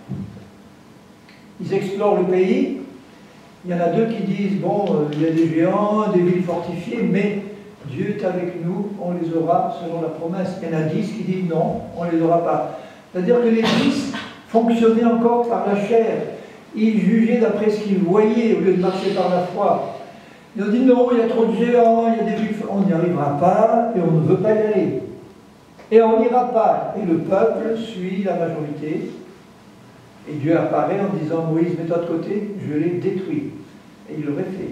Speaker 1: ils explorent le pays. Il y en a deux qui disent, bon, euh, il y a des géants, des villes fortifiées, mais Dieu est avec nous, on les aura selon la promesse. Il y en a dix qui disent, non, on ne les aura pas. C'est-à-dire que les dix fonctionnaient encore par la chair. Ils jugeaient d'après ce qu'ils voyaient au lieu de marcher par la foi. Ils ont dit, non, il y a trop de géants, il y a des villes, on n'y arrivera pas et on ne veut pas y aller. Et on n'ira pas. Et le peuple suit la majorité. Et Dieu apparaît en disant, Moïse, mets-toi de côté, je l'ai détruit. Et il l'aurait fait.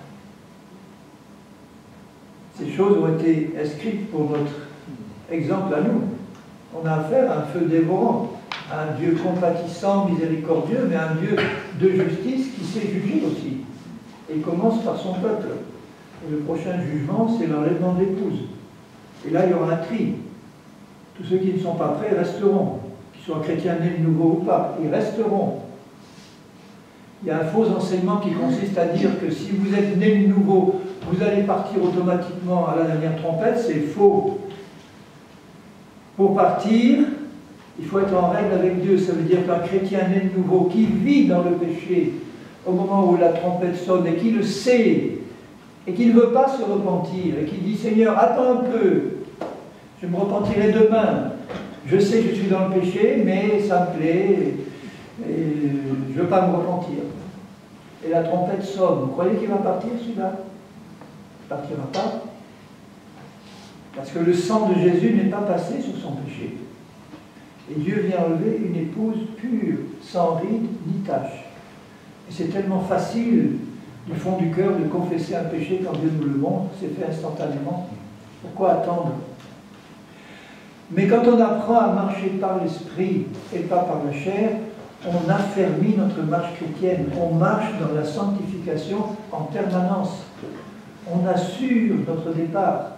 Speaker 1: Ces choses ont été inscrites pour notre exemple à nous. On a affaire à un feu dévorant, à un Dieu compatissant, miséricordieux, mais un Dieu de justice qui sait juger aussi. Et il commence par son peuple. Et le prochain jugement, c'est l'enlèvement de l'épouse. Et là, il y aura un tri. Tous ceux qui ne sont pas prêts resteront. Soient chrétiens nés de nouveau ou pas, ils resteront. Il y a un faux enseignement qui consiste à dire que si vous êtes nés de nouveau, vous allez partir automatiquement à la dernière trompette, c'est faux. Pour partir, il faut être en règle avec Dieu. Ça veut dire qu'un chrétien né de nouveau qui vit dans le péché au moment où la trompette sonne et qui le sait et qui ne veut pas se repentir et qui dit « Seigneur, attends un peu, je me repentirai demain. Je sais que je suis dans le péché, mais ça me plaît, et je ne veux pas me repentir. » Et la trompette sonne. Vous croyez qu'il va partir, celui-là? Il ne partira pas. Parce que le sang de Jésus n'est pas passé sur son péché. Et Dieu vient enlever une épouse pure, sans ride ni tache. Et c'est tellement facile du fond du cœur de confesser un péché quand Dieu nous le montre, c'est fait instantanément. Pourquoi attendre? Mais quand on apprend à marcher par l'esprit et pas par la chair, on affermit notre marche chrétienne, on marche dans la sanctification en permanence. On assure notre départ.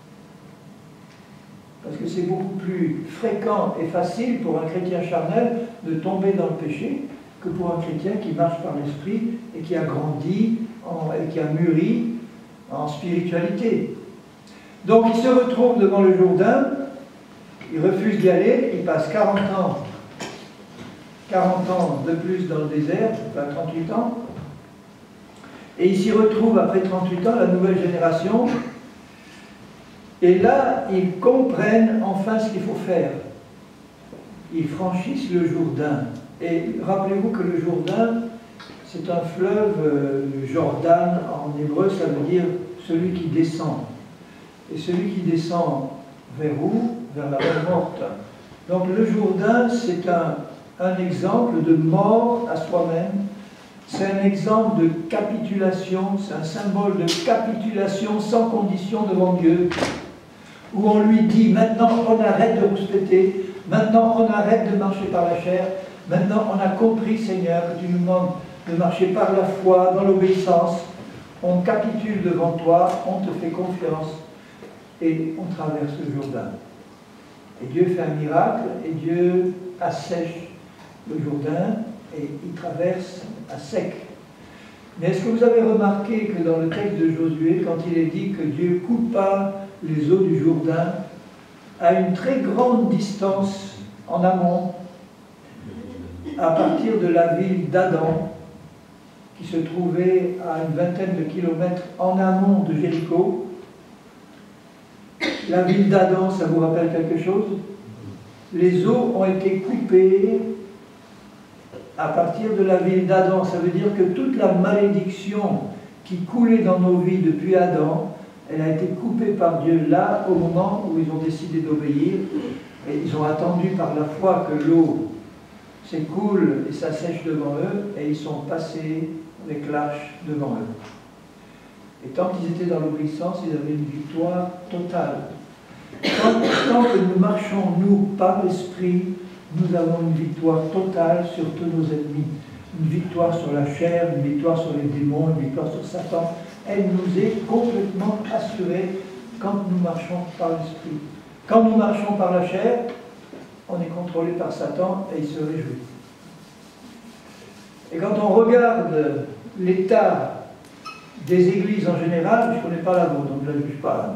Speaker 1: Parce que c'est beaucoup plus fréquent et facile pour un chrétien charnel de tomber dans le péché que pour un chrétien qui marche par l'esprit et qui a grandi en, et qui a mûri en spiritualité. Donc il se retrouve devant le Jourdain, il refuse d'y aller, il passe quarante ans, quarante ans de plus dans le désert, enfin trente-huit ans, et il s'y retrouve après trente-huit ans, la nouvelle génération. Et là, ils comprennent enfin ce qu'il faut faire. Ils franchissent le Jourdain. Et rappelez-vous que le Jourdain, c'est un fleuve, euh, le Jordan en hébreu, ça veut dire celui qui descend. Et celui qui descend vers où? Vers la mer morte. Donc le Jourdain, c'est un, un exemple de mort à soi-même. C'est un exemple de capitulation, c'est un symbole de capitulation sans condition devant Dieu. Où on lui dit, maintenant on arrête de rouspéter, maintenant on arrête de marcher par la chair, maintenant on a compris, Seigneur, que tu nous demandes de marcher par la foi, dans l'obéissance, on capitule devant toi, on te fait confiance, et on traverse le Jourdain. Et Dieu fait un miracle, et Dieu assèche le Jourdain, et il traverse à sec. Mais est-ce que vous avez remarqué que dans le texte de Josué, quand il est dit que Dieu coupa les eaux du Jourdain à une très grande distance en amont, à partir de la ville d'Adam, qui se trouvait à une vingtaine de kilomètres en amont de Jéricho. La ville d'Adam, ça vous rappelle quelque chose? Les eaux ont été coupées à partir de la ville d'Adam. Ça veut dire que toute la malédiction qui coulait dans nos vies depuis Adam, elle a été coupée par Dieu là, au moment où ils ont décidé d'obéir. Et ils ont attendu par la foi que l'eau s'écoule et s'assèche devant eux, et ils sont passés avec l'arche devant eux. Et tant qu'ils étaient dans l'obéissance, ils avaient une victoire totale. Tant, tant que nous marchons, nous, par l'Esprit, nous avons une victoire totale sur tous nos ennemis. Une victoire sur la chair, une victoire sur les démons, une victoire sur Satan. Elle nous est complètement assurée quand nous marchons par l'Esprit. Quand nous marchons par la chair, on est contrôlé par Satan et il se réjouit. Et quand on regarde l'état des églises en général, je ne connais pas la vôtre, donc je ne la juge pas.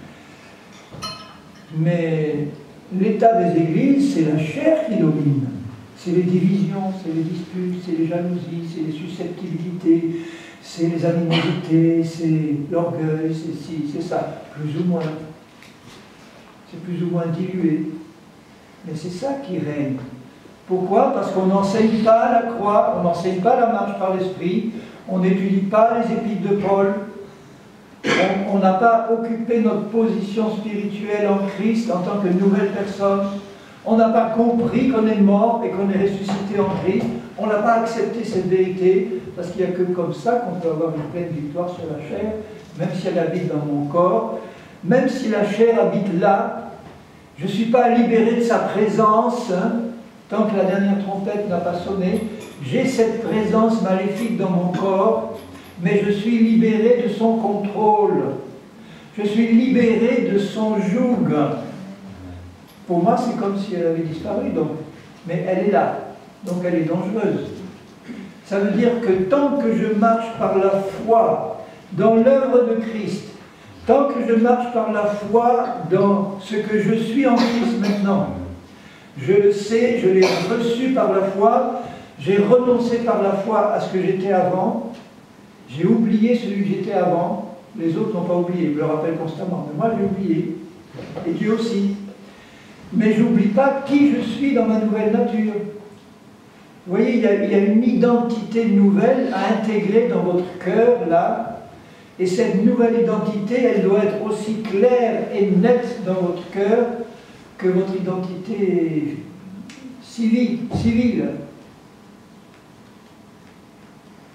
Speaker 1: Mais l'état des églises, c'est la chair qui domine. C'est les divisions, c'est les disputes, c'est les jalousies, c'est les susceptibilités, c'est les animosités, c'est l'orgueil, c'est ci, c'est ça, plus ou moins. C'est plus ou moins dilué. Mais c'est ça qui règne. Pourquoi? Parce qu'on n'enseigne pas la croix, on n'enseigne pas la marche par l'esprit, on n'étudie pas les épîtres de Paul, on n'a pas occupé notre position spirituelle en Christ en tant que nouvelle personne, on n'a pas compris qu'on est mort et qu'on est ressuscité en Christ, on n'a pas accepté cette vérité, parce qu'il n'y a que comme ça qu'on peut avoir une pleine victoire sur la chair, même si elle habite dans mon corps, même si la chair habite là, je ne suis pas libéré de sa présence, hein, tant que la dernière trompette n'a pas sonné, j'ai cette présence maléfique dans mon corps, mais je suis libéré de son contrôle, je suis libéré de son joug. Pour moi, c'est comme si elle avait disparu, donc. Mais elle est là, donc elle est dangereuse. Ça veut dire que tant que je marche par la foi dans l'œuvre de Christ, tant que je marche par la foi dans ce que je suis en Christ maintenant, je le sais, je l'ai reçu par la foi, j'ai renoncé par la foi à ce que j'étais avant, j'ai oublié celui que j'étais avant, les autres n'ont pas oublié, je le rappelle constamment, mais moi j'ai oublié, et Dieu aussi. Mais je n'oublie pas qui je suis dans ma nouvelle nature. Vous voyez, il y, a, il y a une identité nouvelle à intégrer dans votre cœur, là, et cette nouvelle identité, elle doit être aussi claire et nette dans votre cœur que votre identité civile. civile.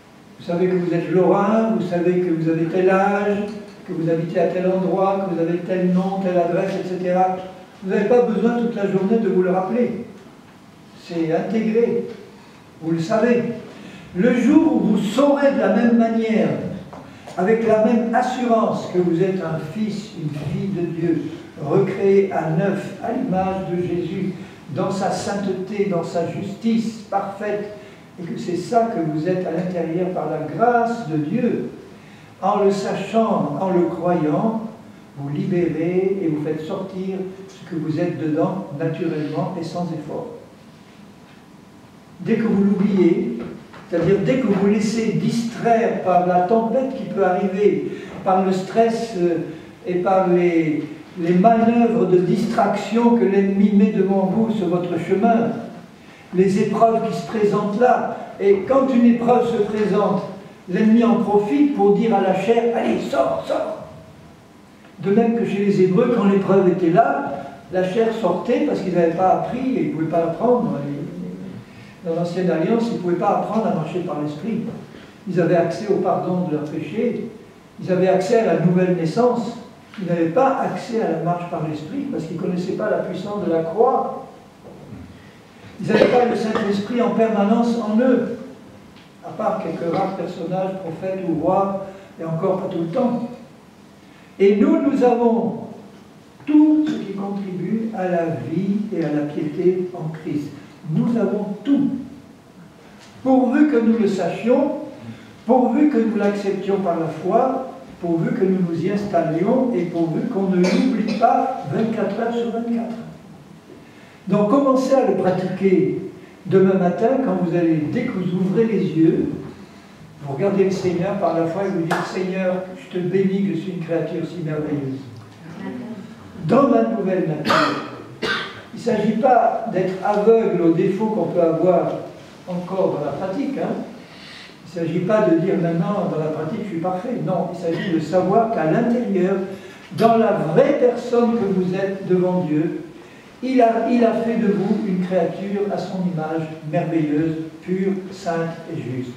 Speaker 1: Vous savez que vous êtes lorrain, vous savez que vous avez tel âge, que vous habitez à tel endroit, que vous avez tel nom, telle adresse, et cetera. Vous n'avez pas besoin toute la journée de vous le rappeler. C'est intégré. Vous le savez. Le jour où vous saurez de la même manière, avec la même assurance que vous êtes un fils, une fille de Dieu, recréé à neuf, à l'image de Jésus, dans sa sainteté, dans sa justice parfaite, et que c'est ça que vous êtes à l'intérieur par la grâce de Dieu, en le sachant, en le croyant, vous libérez et vous faites sortir ce que vous êtes dedans, naturellement et sans effort. Dès que vous l'oubliez, c'est-à-dire dès que vous laissez distraire par la tempête qui peut arriver, par le stress et par les, les manœuvres de distraction que l'ennemi met devant vous sur votre chemin, les épreuves qui se présentent là, et quand une épreuve se présente, l'ennemi en profite pour dire à la chair, allez, sors, sors. De même que chez les Hébreux, quand l'épreuve était là, la chair sortait parce qu'ils n'avaient pas appris et ils ne pouvaient pas apprendre. Dans l'Ancienne Alliance, ils ne pouvaient pas apprendre à marcher par l'Esprit. Ils avaient accès au pardon de leurs péchés, ils avaient accès à la nouvelle naissance, ils n'avaient pas accès à la marche par l'Esprit parce qu'ils ne connaissaient pas la puissance de la croix. Ils n'avaient pas le Saint-Esprit en permanence en eux, à part quelques rares personnages, prophètes ou rois, et encore pas tout le temps. Et nous, nous avons tout ce qui contribue à la vie et à la piété en Christ. Nous avons tout. Pourvu que nous le sachions, pourvu que nous l'acceptions par la foi, pourvu que nous nous y installions et pourvu qu'on ne l'oublie pas vingt-quatre heures sur vingt-quatre. Donc commencez à le pratiquer demain matin quand vous allez, dès que vous ouvrez les yeux, vous regardez le Seigneur par la foi et vous dites « Seigneur, je te bénis que je suis une créature si merveilleuse. » Dans ma nouvelle nature. Il ne s'agit pas d'être aveugle aux défauts qu'on peut avoir encore dans la pratique. Hein. Il ne s'agit pas de dire maintenant dans la pratique je suis parfait. Non, il s'agit de savoir qu'à l'intérieur, dans la vraie personne que vous êtes devant Dieu, il a, il a fait de vous une créature à son image, merveilleuse, pure, sainte et juste.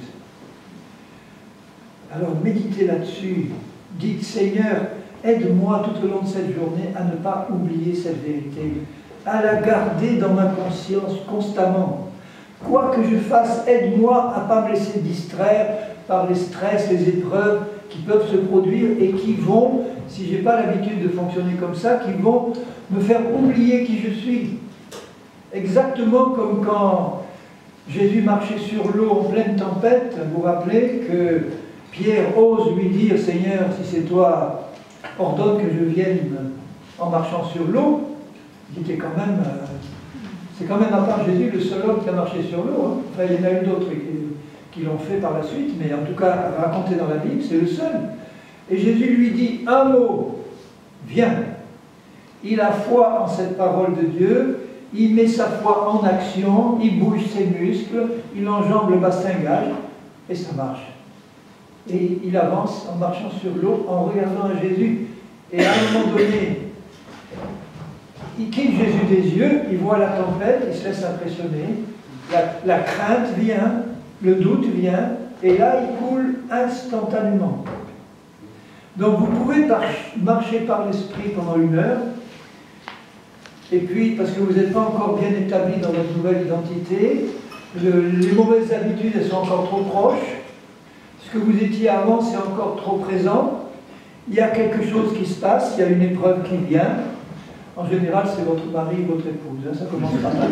Speaker 1: Alors méditez là-dessus. Dites Seigneur, aide-moi tout au long de cette journée à ne pas oublier cette vérité, à la garder dans ma conscience constamment. Quoi que je fasse, aide-moi à ne pas me laisser distraire par les stress, les épreuves qui peuvent se produire et qui vont, si je n'ai pas l'habitude de fonctionner comme ça, qui vont me faire oublier qui je suis. Exactement comme quand Jésus marchait sur l'eau en pleine tempête, vous vous rappelez que Pierre ose lui dire, Seigneur, si c'est toi, ordonne que je vienne en marchant sur l'eau. Il était quand même, euh, c'est quand même à part Jésus le seul homme qui a marché sur l'eau. Hein. Enfin, il y en a eu d'autres qui, qui l'ont fait par la suite, mais en tout cas, raconté dans la Bible, c'est le seul. Et Jésus lui dit un mot, viens. Il a foi en cette parole de Dieu, il met sa foi en action, il bouge ses muscles, il enjambe le bastingage, et ça marche. Et il avance en marchant sur l'eau, en regardant à Jésus. Et à un moment donné, il quitte Jésus des yeux, il voit la tempête, il se laisse impressionner, la, la crainte vient, le doute vient, et là il coule instantanément. Donc vous pouvez marcher par l'esprit pendant une heure, et puis parce que vous n'êtes pas encore bien établi dans votre nouvelle identité, le, les mauvaises habitudes elles sont encore trop proches, ce que vous étiez avant c'est encore trop présent, il y a quelque chose qui se passe, il y a une épreuve qui vient. En général, c'est votre mari ou votre épouse. Hein, ça commence par là.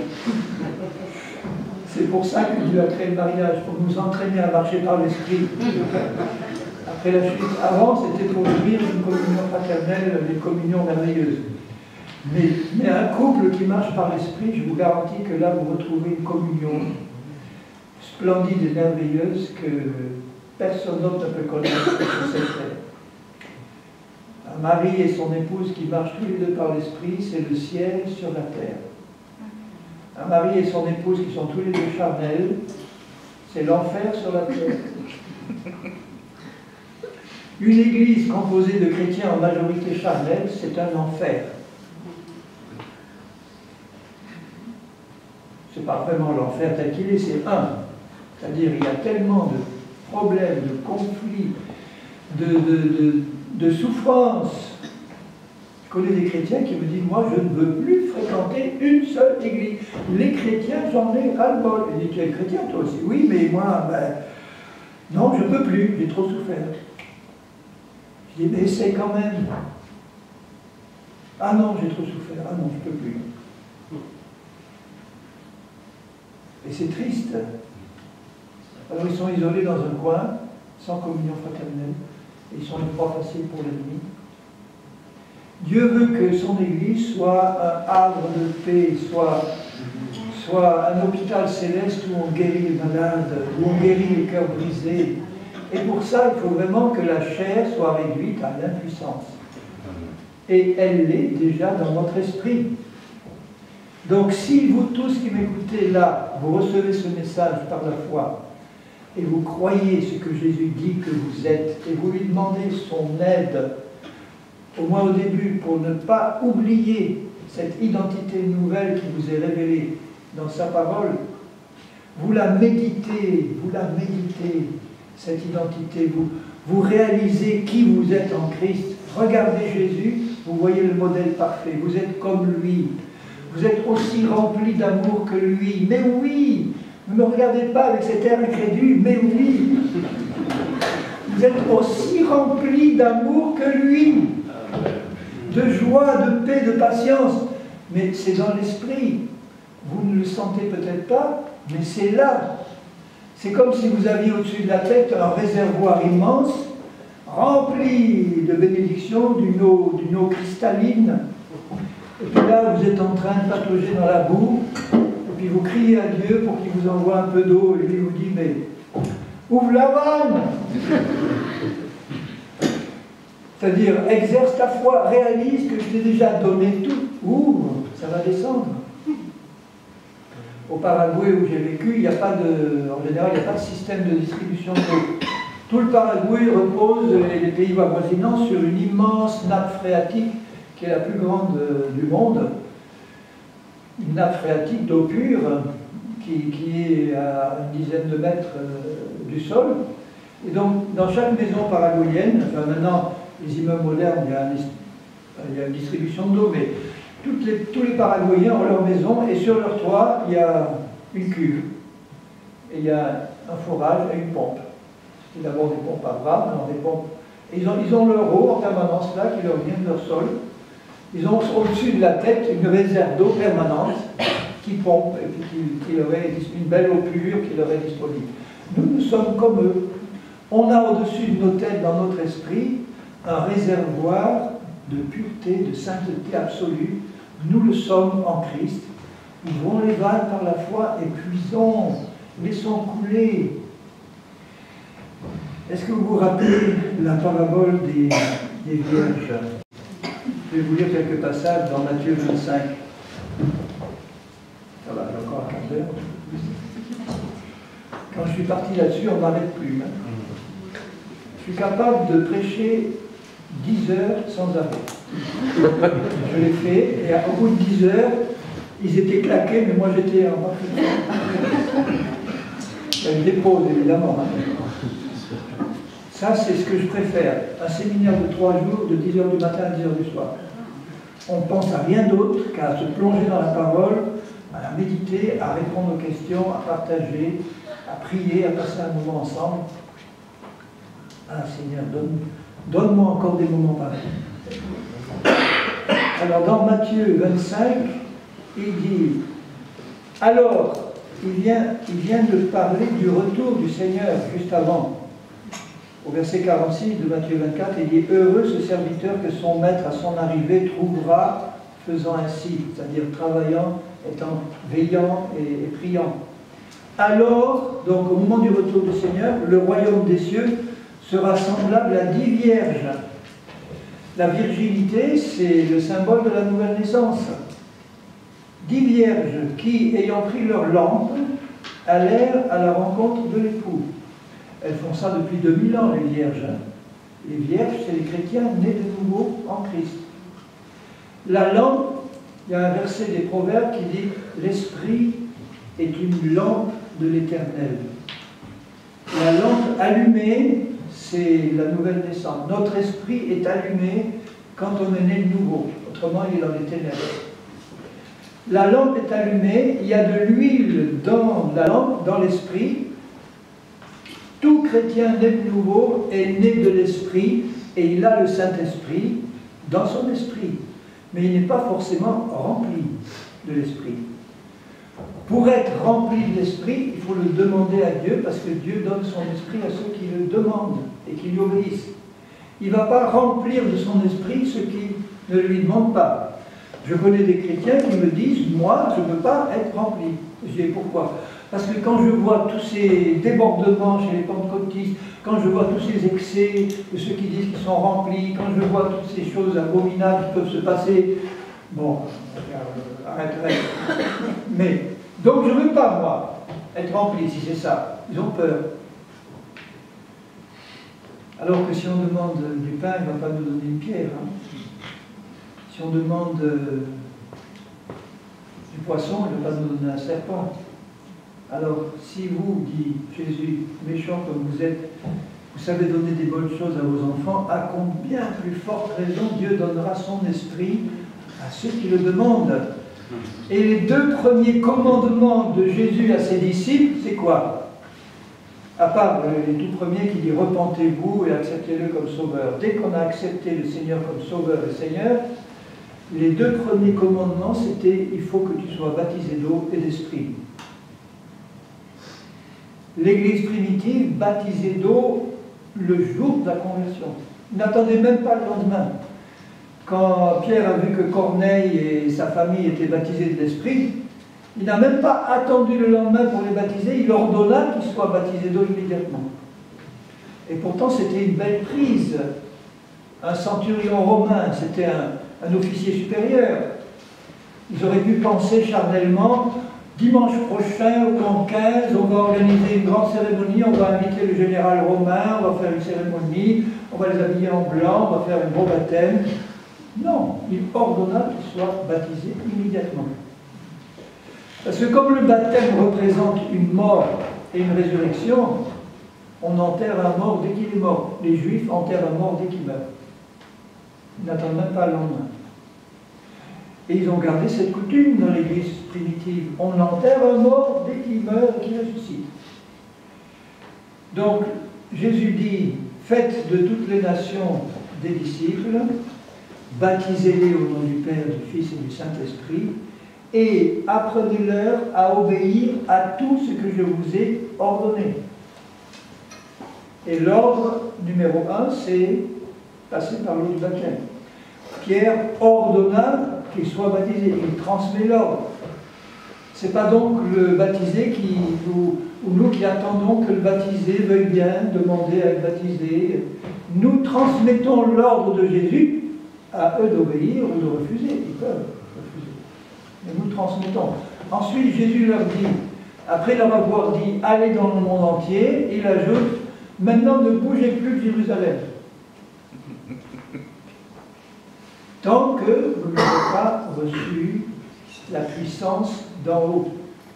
Speaker 1: C'est pour ça que Dieu a créé le mariage, pour nous entraîner à marcher par l'esprit. Après la chute, avant, c'était pour vivre une communion fraternelle, des communions merveilleuses. Mais, mais un couple qui marche par l'esprit, je vous garantis que là, vous retrouvez une communion splendide et merveilleuse que personne d'autre ne peut connaître sur cette terre. Un mari et son épouse qui marchent tous les deux par l'esprit, c'est le ciel sur la terre. Un mari et son épouse qui sont tous les deux charnels, c'est l'enfer sur la terre. Une église composée de chrétiens en majorité charnelle, c'est un enfer. C'est pas vraiment l'enfer tel qu'il est, c'est un. C'est-à-dire il y a tellement de problèmes, de conflits, de, de, de, de souffrances. Je connais des chrétiens qui me disent, moi je ne veux plus fréquenter une seule église. Les chrétiens, j'en ai ras-le-bol. Je dis, tu es chrétien toi aussi? Oui, mais moi, ben, non, je ne peux plus, j'ai trop souffert. Je dis, mais essaye quand même. Ah non, j'ai trop souffert, ah non, je ne peux plus. Et c'est triste. Alors ils sont isolés dans un coin, sans communion fraternelle, et ils sont une proie facile pour l'ennemi. Dieu veut que son Église soit un havre de paix, soit, soit un hôpital céleste où on guérit les malades, où on guérit les cœurs brisés. Et pour ça, il faut vraiment que la chair soit réduite à l'impuissance. Et elle l'est déjà dans notre esprit. Donc si vous tous qui m'écoutez là, vous recevez ce message par la foi, et vous croyez ce que Jésus dit que vous êtes, et vous lui demandez son aide, au moins au début, pour ne pas oublier cette identité nouvelle qui vous est révélée dans sa parole, vous la méditez, vous la méditez, cette identité, vous, vous réalisez qui vous êtes en Christ. Regardez Jésus, vous voyez le modèle parfait, vous êtes comme lui, vous êtes aussi rempli d'amour que lui. Mais oui, ne me regardez pas avec cet air incrédule, mais oui, vous êtes aussi rempli d'amour que lui, de joie, de paix, de patience, mais c'est dans l'esprit. Vous ne le sentez peut-être pas, mais c'est là. C'est comme si vous aviez au-dessus de la tête un réservoir immense, rempli de bénédictions, d'une eau, d'une eau cristalline. Et puis là, vous êtes en train de patauger dans la boue, et puis vous criez à Dieu pour qu'il vous envoie un peu d'eau, et lui vous dit, mais ouvre la vanne! C'est-à-dire, exerce ta foi, réalise que je t'ai déjà donné tout, ouvre, ça va descendre. Au Paraguay où j'ai vécu, il n'y a pas de, en général, il n'y a pas de système de distribution d'eau. Tout le Paraguay repose, et les pays voisinants, sur une immense nappe phréatique qui est la plus grande du monde. Une nappe phréatique d'eau pure qui, qui est à une dizaine de mètres du sol. Et donc, dans chaque maison paraguayenne, enfin maintenant, les immeubles modernes, il y a, un, il y a une distribution d'eau, mais toutes les, tous les Paraguayens ont leur maison et sur leur toit, il y a une cuve. Et il y a un forage et une pompe. C'est d'abord des pompes à bras, alors des pompes. Et ils ont, ils ont leur eau en permanence là, qui leur vient de leur sol. Ils ont au-dessus de la tête une réserve d'eau permanente qui pompe et puis qui, qui leur est une belle eau pure qui leur est disponible. Nous, nous sommes comme eux. On a au-dessus de nos têtes, dans notre esprit, un réservoir de pureté, de sainteté absolue. Nous le sommes en Christ. Ouvrons les vannes par la foi et puisons, laissons couler. Est-ce que vous vous rappelez la parabole des, des vierges? Je vais vous lire quelques passages dans Matthieu vingt-cinq. Ça va, j'ai encore un quart d'heure. Quand je suis parti là-dessus, on ne m'arrête plus. Hein. Je suis capable de prêcher dix heures sans arrêt. Je l'ai fait, et au bout de dix heures, ils étaient claqués, mais moi j'étais en parfaite. Il y a une dépose, évidemment. Hein. Ça, c'est ce que je préfère. Un séminaire de trois jours, de dix heures du matin à dix heures du soir. On ne pense à rien d'autre qu'à se plonger dans la parole, à la méditer, à répondre aux questions, à partager, à prier, à passer un moment ensemble. Ah Seigneur, donne, donne-moi encore des moments pareils. Alors dans Matthieu vingt-cinq, il dit, alors, il vient, il vient de parler du retour du Seigneur juste avant. Au verset quarante-six de Matthieu vingt-quatre, il dit « Heureux ce serviteur que son maître à son arrivée trouvera faisant ainsi, c'est-à-dire travaillant, étant veillant et, et priant. Alors, donc au moment du retour du Seigneur, le royaume des cieux sera semblable à dix vierges. » La virginité, c'est le symbole de la nouvelle naissance. Dix vierges qui, ayant pris leur lampe, allèrent à la rencontre de l'époux. Elles font ça depuis deux mille ans, les vierges. Les vierges, c'est les chrétiens nés de nouveau en Christ. La lampe, il y a un verset des Proverbes qui dit « L'esprit est une lampe de l'Éternel. » La lampe allumée, c'est la nouvelle naissance. Notre esprit est allumé quand on est né de nouveau. Autrement, il est dans les ténèbres. La lampe est allumée, il y a de l'huile dans la lampe, dans l'esprit. Tout chrétien né de nouveau est né de l'esprit et il a le Saint-Esprit dans son esprit. Mais il n'est pas forcément rempli de l'esprit. Pour être rempli de l'esprit, il faut le demander à Dieu parce que Dieu donne son esprit à ceux qui le demandent et qui lui obéissent. Il ne va pas remplir de son esprit ceux qui ne lui demandent pas. Je connais des chrétiens qui me disent « Moi, je ne veux pas être rempli ». Je dis « Pourquoi ?» Parce que quand je vois tous ces débordements chez les pentecôtistes, quand je vois tous ces excès de ceux qui disent qu'ils sont remplis, quand je vois toutes ces choses abominables qui peuvent se passer, bon, euh, arrête, arrête. Mais, donc je ne veux pas, moi, être rempli, si c'est ça. Ils ont peur. Alors que si on demande du pain, il ne va pas nous donner une pierre. Hein. Si on demande euh, du poisson, il ne va pas nous donner un serpent. Alors, si vous, dit Jésus, méchant comme vous êtes, vous savez donner des bonnes choses à vos enfants, à combien plus forte raison Dieu donnera son esprit à ceux qui le demandent. Et les deux premiers commandements de Jésus à ses disciples, c'est quoi? À part les tout premiers qui dit « Repentez-vous et acceptez-le comme sauveur ». Dès qu'on a accepté le Seigneur comme sauveur et Seigneur, les deux premiers commandements, c'était « Il faut que tu sois baptisé d'eau et d'esprit ». L'Église primitive baptisait d'eau le jour de la conversion. Il n'attendait même pas le lendemain. Quand Pierre a vu que Corneille et sa famille étaient baptisés de l'Esprit, il n'a même pas attendu le lendemain pour les baptiser, il ordonna qu'ils soient baptisés d'eau immédiatement. Et pourtant, c'était une belle prise. Un centurion romain, c'était un, un officier supérieur. Ils auraient pu penser charnellement, dimanche prochain, au camp quinze, on va organiser une grande cérémonie, on va inviter le général romain, on va faire une cérémonie, on va les habiller en blanc, on va faire un beau baptême. Non, il ordonna qu'ils soient baptisés immédiatement. Parce que comme le baptême représente une mort et une résurrection, on enterre un mort dès qu'il est mort. Les Juifs enterrent un mort dès qu'il meurt. Ils n'attendent même pas le lendemain. Et ils ont gardé cette coutume dans l'Église primitive. On enterre un mort dès qu'il meurt et qu'il ressuscite. Donc, Jésus dit, faites de toutes les nations des disciples, baptisez-les au nom du Père, du Fils et du Saint-Esprit, et apprenez-leur à obéir à tout ce que je vous ai ordonné. Et l'ordre numéro un, c'est passer par l'eau du baptême. Pierre ordonna qu'il soit baptisé, il transmet l'ordre. Ce n'est pas donc le baptisé qui, ou, ou nous qui attendons que le baptisé veuille bien demander à être baptisé. Nous transmettons l'ordre de Jésus, à eux d'obéir ou de refuser. Ils peuvent refuser. Mais nous transmettons. Ensuite, Jésus leur dit, après leur avoir dit, allez dans le monde entier, il ajoute, maintenant ne bougez plus de Jérusalem. Tant que vous n'avez pas reçu la puissance d'en haut.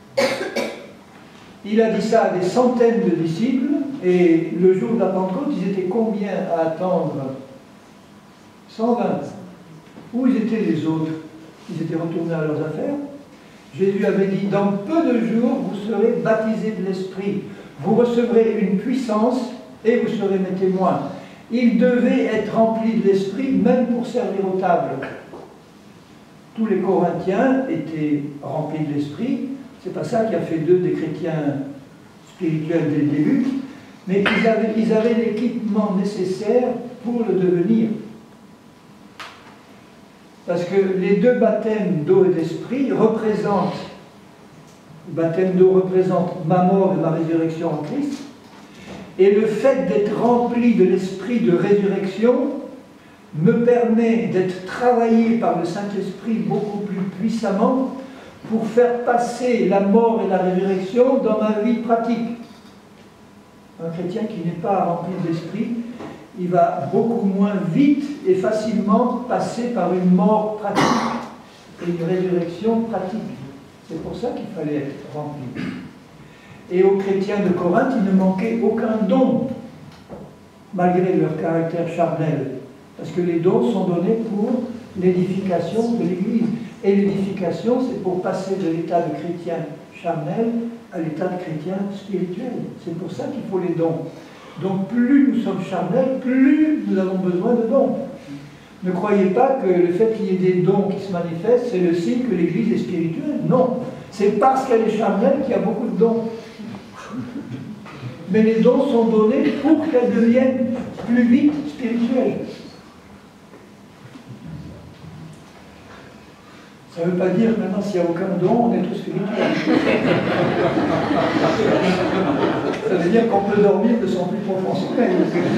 Speaker 1: Il a dit ça à des centaines de disciples, et le jour de la Pentecôte, ils étaient combien à attendre? cent vingt. Où étaient les autres? Ils étaient retournés à leurs affaires. Jésus avait dit, dans peu de jours, vous serez baptisés de l'Esprit. Vous recevrez une puissance et vous serez mes témoins. Il devait être rempli de l'Esprit, même pour servir aux tables. Tous les Corinthiens étaient remplis de l'Esprit. C'est pas ça qui a fait d'eux des chrétiens spirituels dès le début, mais ils avaient, ils avaient l'équipement nécessaire pour le devenir. Parce que les deux baptêmes d'eau et d'esprit représentent, le baptême d'eau représente ma mort et ma résurrection en Christ, et le fait d'être rempli de l'esprit de résurrection me permet d'être travaillé par le Saint-Esprit beaucoup plus puissamment pour faire passer la mort et la résurrection dans ma vie pratique. Un chrétien qui n'est pas rempli d'esprit, il va beaucoup moins vite et facilement passer par une mort pratique et une résurrection pratique. C'est pour ça qu'il fallait être rempli. Et aux chrétiens de Corinthe, il ne manquait aucun don, malgré leur caractère charnel. Parce que les dons sont donnés pour l'édification de l'Église. Et l'édification, c'est pour passer de l'état de chrétien charnel à l'état de chrétien spirituel. C'est pour ça qu'il faut les dons. Donc plus nous sommes charnels, plus nous avons besoin de dons. Ne croyez pas que le fait qu'il y ait des dons qui se manifestent, c'est le signe que l'Église est spirituelle. Non, c'est parce qu'elle est charnelle qu'il y a beaucoup de dons. Mais les dons sont donnés pour qu'elle devienne plus vite spirituelle. Ça ne veut pas dire que maintenant, s'il n'y a aucun don, on est tous spirituels. Ça veut dire qu'on peut dormir de son plus profond sommeil.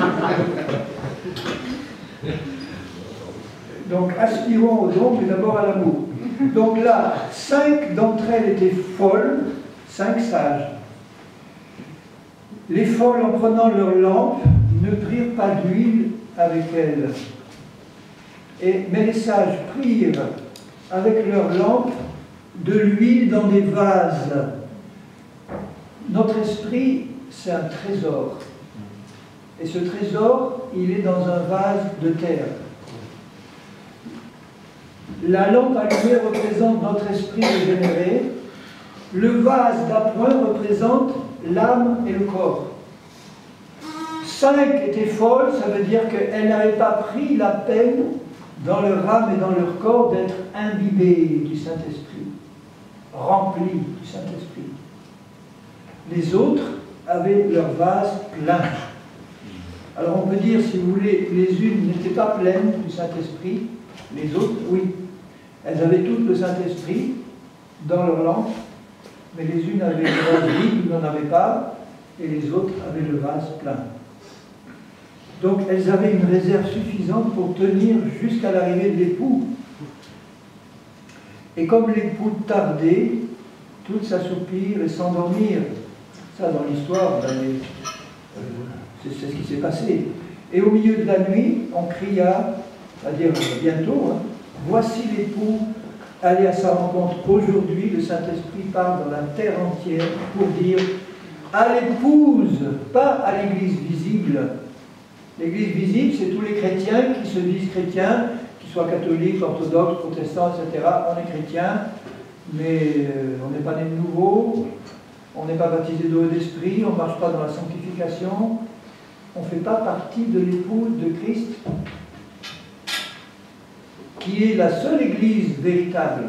Speaker 1: Donc, aspirons aux dons, mais d'abord à l'amour. Donc là, cinq d'entre elles étaient folles, cinq sages. Les folles, en prenant leur lampe, ne prirent pas d'huile avec elles. Et, mais les sages prirent avec leur lampe de l'huile dans des vases. Notre esprit, c'est un trésor. Et ce trésor, il est dans un vase de terre. La lampe allumée représente notre esprit régénéré. Le vase d'appoint représente l'âme et le corps. Cinq étaient folles, ça veut dire qu'elles n'avaient pas pris la peine dans leur âme et dans leur corps d'être imbibées du Saint-Esprit, remplies du Saint-Esprit. Les autres avaient leur vase plein. Alors on peut dire, si vous voulez, les unes n'étaient pas pleines du Saint-Esprit, les autres, oui. Elles avaient toutes le Saint-Esprit dans leur lampe, mais les unes avaient le vase vide, d'autres n'en avaient pas, et les autres avaient le vase plein. Donc elles avaient une réserve suffisante pour tenir jusqu'à l'arrivée de l'époux. Et comme l'époux tardait, toutes s'assoupirent et s'endormirent. Ça, dans l'histoire, c'est ce qui s'est passé. Et au milieu de la nuit, on cria, c'est-à-dire bientôt, hein, voici l'époux, allez à sa rencontre. Aujourd'hui, le Saint-Esprit parle dans la terre entière pour dire à l'épouse, pas à l'Église visible. L'Église visible, c'est tous les chrétiens qui se disent chrétiens, qu'ils soient catholiques, orthodoxes, protestants, et cetera. On est chrétiens, mais on n'est pas né de nouveau, on n'est pas baptisé d'eau et d'esprit, on ne marche pas dans la sanctification, on ne fait pas partie de l'épouse de Christ, qui est la seule Église véritable.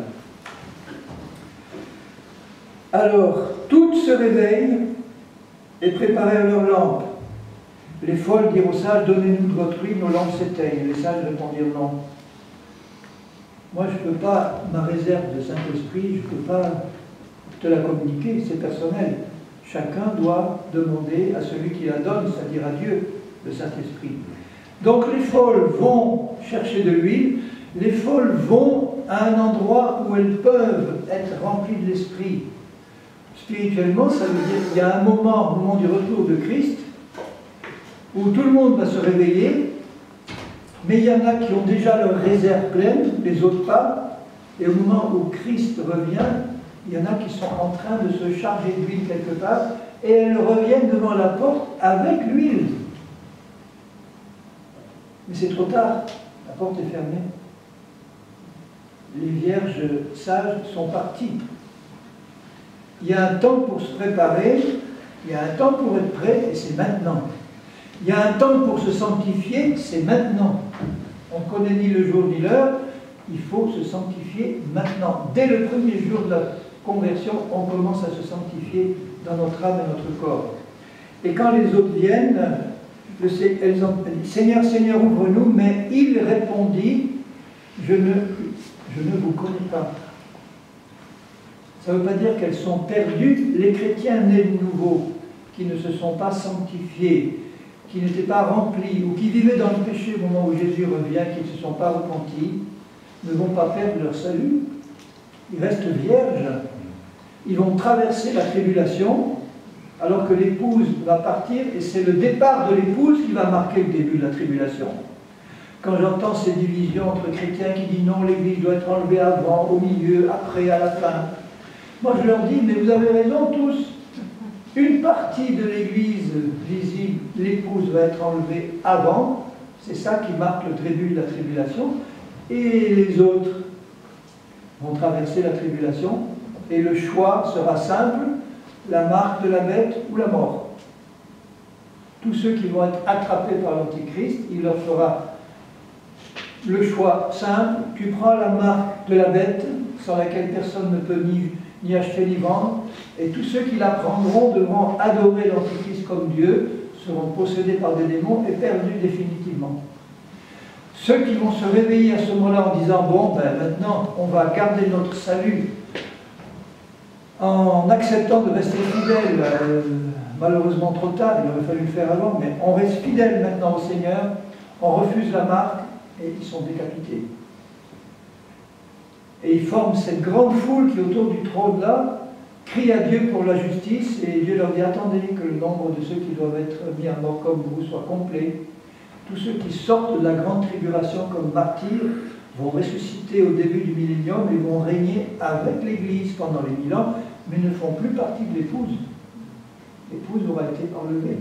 Speaker 1: Alors, toutes se réveillent et préparèrent leurs lampes. Les folles dirent aux sages, donnez-nous de votre huile, nos lampes s'éteignent. Les sages répondirent non. Moi, je ne peux pas, ma réserve de Saint-Esprit, je ne peux pas te la communiquer, c'est personnel. Chacun doit demander à celui qui la donne, c'est-à-dire à Dieu, le Saint-Esprit. Donc les folles vont chercher de l'huile, les folles vont à un endroit où elles peuvent être remplies de l'Esprit. Spirituellement, ça veut dire qu'il y a un moment, au moment du retour de Christ, où tout le monde va se réveiller, mais il y en a qui ont déjà leur réserve pleine, les autres pas, et au moment où Christ revient, il y en a qui sont en train de se charger d'huile quelque part, et elles reviennent devant la porte avec l'huile. Mais c'est trop tard, la porte est fermée. Les vierges sages sont parties. Il y a un temps pour se préparer, il y a un temps pour être prêt, et c'est maintenant. Il y a un temps pour se sanctifier, c'est maintenant. On ne connaît ni le jour ni l'heure, il faut se sanctifier maintenant. Dès le premier jour de la conversion, on commence à se sanctifier dans notre âme et notre corps. Et quand les autres viennent, le, elles ont dit, Seigneur, Seigneur, ouvre-nous, mais il répondit, je ne, je ne vous connais pas. Ça ne veut pas dire qu'elles sont perdues. Les chrétiens nés de nouveau, qui ne se sont pas sanctifiés, qui n'étaient pas remplis, ou qui vivaient dans le péché au moment où Jésus revient, qui ne se sont pas repentis, ne vont pas perdre leur salut. Ils restent vierges. Ils vont traverser la tribulation, alors que l'épouse va partir, et c'est le départ de l'épouse qui va marquer le début de la tribulation. Quand j'entends ces divisions entre chrétiens qui disent non, l'Église doit être enlevée avant, au milieu, après, à la fin, moi je leur dis, mais vous avez raison tous. Une partie de l'Église visible, l'épouse va être enlevée avant, c'est ça qui marque le début de la tribulation, et les autres vont traverser la tribulation, et le choix sera simple, la marque de la bête ou la mort. Tous ceux qui vont être attrapés par l'Antichrist, il leur fera le choix simple, tu prends la marque de la bête, sans laquelle personne ne peut ni, ni acheter ni vendre, et tous ceux qui la prendront devront adorer l'Antichrist comme Dieu, seront possédés par des démons et perdus définitivement. Ceux qui vont se réveiller à ce moment-là en disant, bon, ben maintenant, on va garder notre salut en acceptant de rester fidèles, euh, malheureusement trop tard, il aurait fallu le faire avant, mais on reste fidèle maintenant au Seigneur, on refuse la marque, et ils sont décapités. Et ils forment cette grande foule qui est autour du trône là, crie à Dieu pour la justice, et Dieu leur dit, attendez que le nombre de ceux qui doivent être mis à mort comme vous soit complet. Tous ceux qui sortent de la grande tribulation comme martyrs vont ressusciter au début du millénium et vont régner avec l'Église pendant les mille ans, mais ne font plus partie de l'épouse. L'épouse aura été enlevée.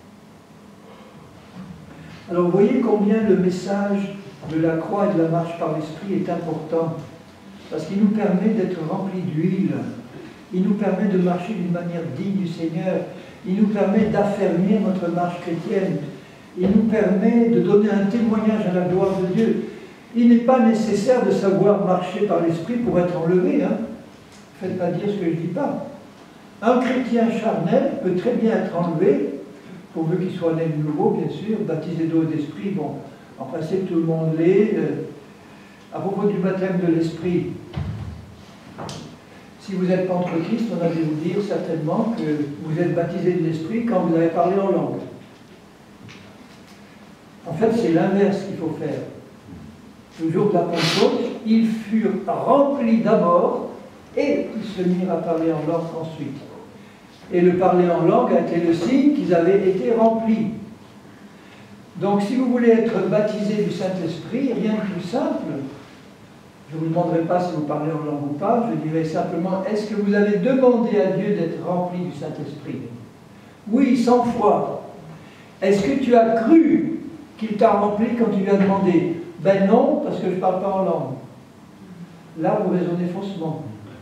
Speaker 1: Alors vous voyez combien le message de la croix et de la marche par l'Esprit est important, parce qu'il nous permet d'être remplis d'huile, il nous permet de marcher d'une manière digne du Seigneur, il nous permet d'affermir notre marche chrétienne, il nous permet de donner un témoignage à la gloire de Dieu. Il n'est pas nécessaire de savoir marcher par l'Esprit pour être enlevé. Hein. Faites pas dire ce que je ne dis pas. Un chrétien charnel peut très bien être enlevé, pourvu qu'il soit né de nouveau, bien sûr, baptisé d'eau et d'esprit. Bon, en principe, tout le monde l'est. À propos du baptême de l'Esprit, si vous êtes pentecôtiste, on a dû vous dire certainement que vous êtes baptisé de l'Esprit quand vous avez parlé en langue. En fait, c'est l'inverse qu'il faut faire. Le jour de la Pentecôte, ils furent remplis d'abord et ils se mirent à parler en langue ensuite. Et le parler en langue a été le signe qu'ils avaient été remplis. Donc, si vous voulez être baptisé du Saint-Esprit, rien de plus simple. Je ne vous demanderai pas si vous parlez en langue ou pas, je dirai simplement, est-ce que vous avez demandé à Dieu d'être rempli du Saint-Esprit? Oui, cent fois. Est-ce que tu as cru qu'il t'a rempli quand tu lui as demandé? Ben non, parce que je ne parle pas en langue. Là, vous raisonnez faussement.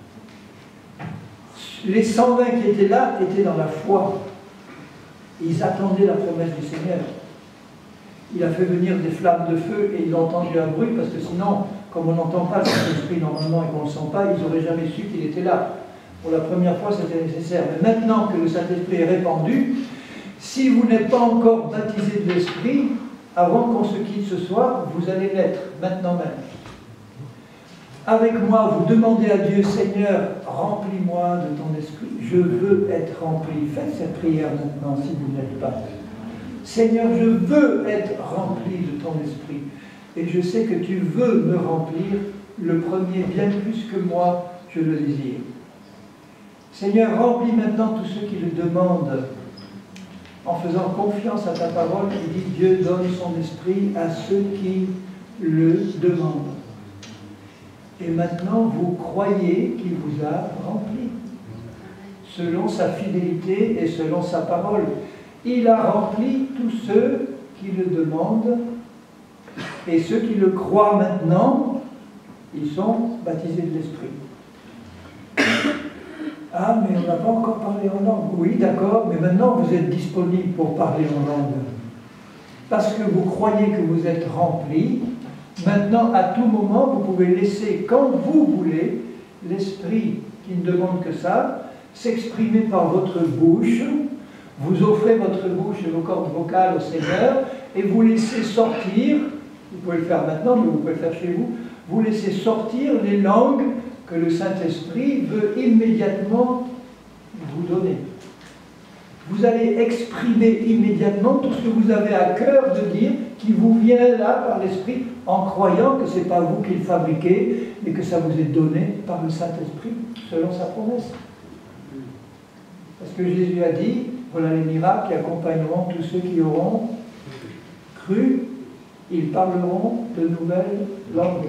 Speaker 1: Les cent vingt qui étaient là étaient dans la foi. Ils attendaient la promesse du Seigneur. Il a fait venir des flammes de feu et ils ont entendu un bruit, parce que sinon, comme on n'entend pas le Saint-Esprit normalement et qu'on ne le sent pas, ils n'auraient jamais su qu'il était là. Pour la première fois, c'était nécessaire. Mais maintenant que le Saint-Esprit est répandu, si vous n'êtes pas encore baptisé de l'Esprit, avant qu'on se quitte ce soir, vous allez l'être, maintenant même. Avec moi, vous demandez à Dieu, Seigneur, remplis-moi de ton esprit. Je veux être rempli. Faites cette prière maintenant si vous n'êtes pas. Seigneur, je veux être rempli de ton esprit. Et je sais que tu veux me remplir, le premier bien plus que moi, je le désire. Seigneur, remplis maintenant tous ceux qui le demandent, en faisant confiance à ta parole qui dit Dieu donne son esprit à ceux qui le demandent. Et maintenant, vous croyez qu'il vous a rempli, selon sa fidélité et selon sa parole. Il a rempli tous ceux qui le demandent, et ceux qui le croient maintenant, ils sont baptisés de l'Esprit. Ah, mais on n'a pas encore parlé en langue. Oui, d'accord, mais maintenant vous êtes disponible pour parler en langue. Parce que vous croyez que vous êtes rempli. Maintenant, à tout moment, vous pouvez laisser, quand vous voulez, l'Esprit, qui ne demande que ça, s'exprimer par votre bouche. Vous offrez votre bouche et vos cordes vocales au Seigneur, et vous laissez sortir, vous pouvez le faire maintenant, mais vous pouvez le faire chez vous, vous laissez sortir les langues que le Saint-Esprit veut immédiatement vous donner. Vous allez exprimer immédiatement tout ce que vous avez à cœur de dire, qui vous vient là par l'Esprit, en croyant que ce n'est pas vous qui le fabriquez, mais que ça vous est donné par le Saint-Esprit, selon sa promesse. Parce que Jésus a dit, voilà les miracles qui accompagneront tous ceux qui auront cru, ils parleront de nouvelles langues.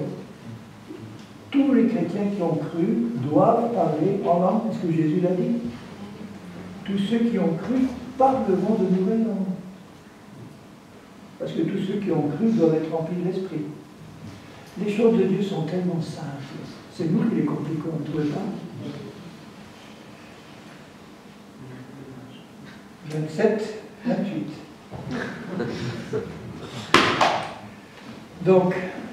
Speaker 1: Tous les chrétiens qui ont cru doivent parler en langue, parce que Jésus l'a dit. tous ceux qui ont cru parleront de nouvelles langues. Parce que tous ceux qui ont cru doivent être remplis de l'Esprit. Les choses de Dieu sont tellement simples. C'est nous qui les compliquons, on ne trouvez pas? vingt-sept, vingt-huit. Donc,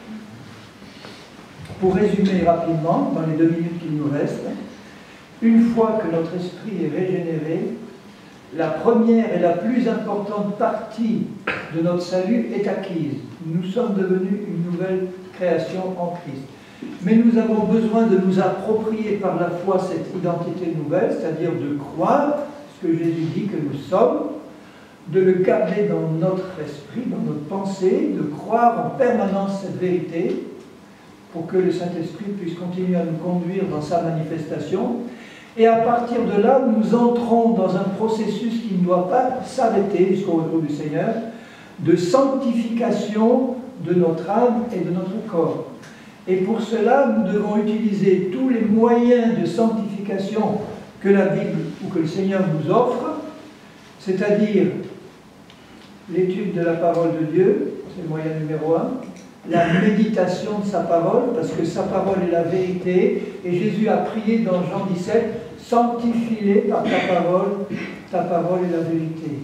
Speaker 1: pour résumer rapidement, dans les deux minutes qu'il nous reste, une fois que notre esprit est régénéré, la première et la plus importante partie de notre salut est acquise. Nous sommes devenus une nouvelle création en Christ. Mais nous avons besoin de nous approprier par la foi cette identité nouvelle, c'est-à-dire de croire ce que Jésus dit que nous sommes, de le garder dans notre esprit, dans notre pensée, de croire en permanence cette vérité pour que le Saint-Esprit puisse continuer à nous conduire dans sa manifestation. Et à partir de là, nous entrons dans un processus qui ne doit pas s'arrêter jusqu'au retour du Seigneur, de sanctification de notre âme et de notre corps. Et pour cela, nous devons utiliser tous les moyens de sanctification que la Bible ou que le Seigneur nous offre, c'est-à-dire l'étude de la parole de Dieu, c'est le moyen numéro un, la méditation de sa parole, parce que sa parole est la vérité, et Jésus a prié dans Jean dix-sept, sanctifie-les par ta parole, ta parole est la vérité.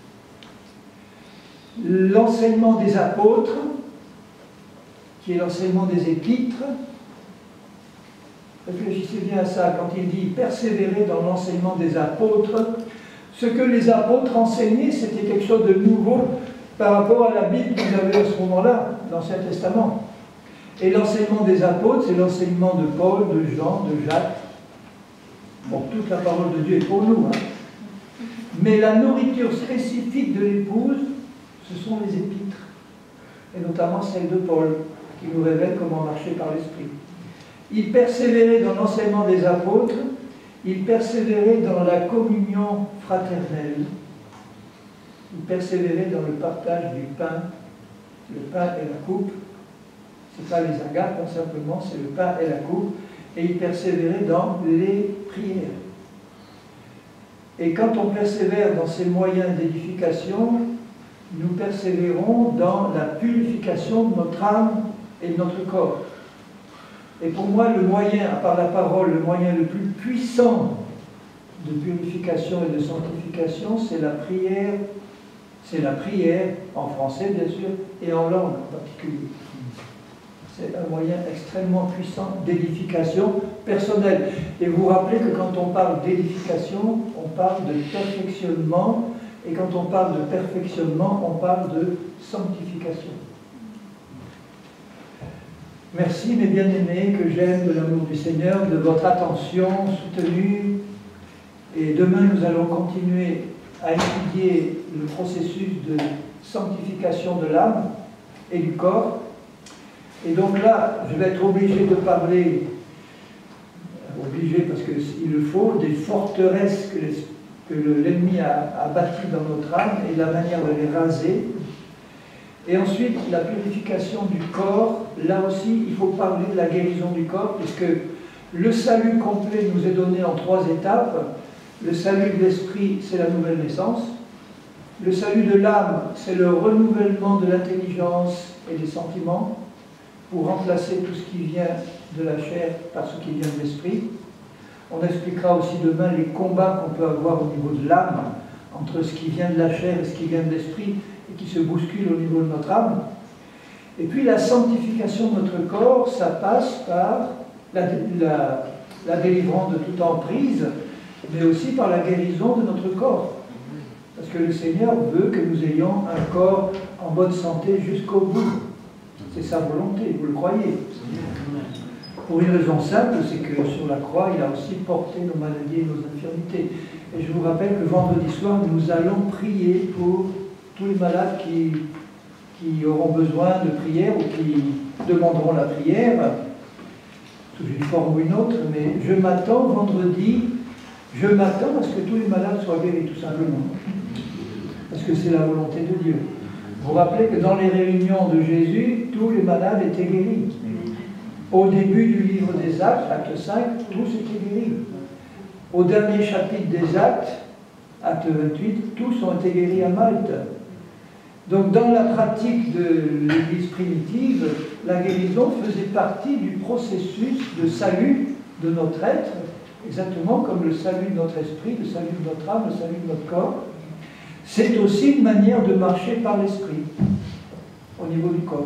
Speaker 1: L'enseignement des apôtres, qui est l'enseignement des épîtres, réfléchissez bien à ça, quand il dit persévérer dans l'enseignement des apôtres, ce que les apôtres enseignaient, c'était quelque chose de nouveau par rapport à la Bible qu'ils avaient à ce moment-là, l'Ancien Testament. Et l'enseignement des apôtres, c'est l'enseignement de Paul, de Jean, de Jacques. Bon, toute la parole de Dieu est pour nous. Hein. Mais la nourriture spécifique de l'épouse, ce sont les épîtres. Et notamment celle de Paul, qui nous révèle comment marcher par l'Esprit. Il persévérait dans l'enseignement des apôtres, il persévérait dans la communion fraternelle, il persévérait dans le partage du pain, le pain et la coupe. Ce n'est pas les agapes, hein, simplement, c'est le pain et la coupe. Et il persévérait dans les prières. Et quand on persévère dans ces moyens d'édification, nous persévérons dans la purification de notre âme et de notre corps. Et pour moi, le moyen, à part la parole, le moyen le plus puissant de purification et de sanctification, c'est la prière. C'est la prière, en français bien sûr, et en langue en particulier. C'est un moyen extrêmement puissant d'édification personnelle. Et vous vous rappelez que quand on parle d'édification, on parle de perfectionnement, et quand on parle de perfectionnement, on parle de sanctification. Merci mes bien-aimés, que j'aime de l'amour du Seigneur, de votre attention soutenue. Et demain, nous allons continuer à étudier le processus de sanctification de l'âme et du corps. Et donc là, je vais être obligé de parler, obligé parce qu'il le faut, des forteresses que l'ennemi a, a bâties dans notre âme et la manière de les raser. Et ensuite, la purification du corps. Là aussi, il faut parler de la guérison du corps, puisque le salut complet nous est donné en trois étapes. Le salut de l'esprit, c'est la nouvelle naissance. Le salut de l'âme, c'est le renouvellement de l'intelligence et des sentiments, pour remplacer tout ce qui vient de la chair par ce qui vient de l'esprit. On expliquera aussi demain les combats qu'on peut avoir au niveau de l'âme, entre ce qui vient de la chair et ce qui vient de l'esprit, et qui se bouscule au niveau de notre âme. Et puis la sanctification de notre corps, ça passe par la, la, la délivrance de toute emprise, mais aussi par la guérison de notre corps. Parce que le Seigneur veut que nous ayons un corps en bonne santé jusqu'au bout. C'est sa volonté, vous le croyez. Pour une raison simple, c'est que sur la croix, il a aussi porté nos maladies et nos infirmités. Et je vous rappelle que vendredi soir, nous allons prier pour tous les malades qui, qui auront besoin de prière ou qui demanderont la prière, sous une forme ou une autre, mais je m'attends vendredi, je m'attends à ce que tous les malades soient guéris, tout simplement. Parce que c'est la volonté de Dieu. Vous vous rappelez que dans les réunions de Jésus, tous les malades étaient guéris. Au début du livre des Actes, acte cinq, tous étaient guéris. Au dernier chapitre des Actes, Acte vingt-huit, tous ont été guéris à Malte. Donc dans la pratique de l'Église primitive, la guérison faisait partie du processus de salut de notre être, exactement comme le salut de notre esprit, le salut de notre âme, le salut de notre corps. C'est aussi une manière de marcher par l'esprit, au niveau du corps.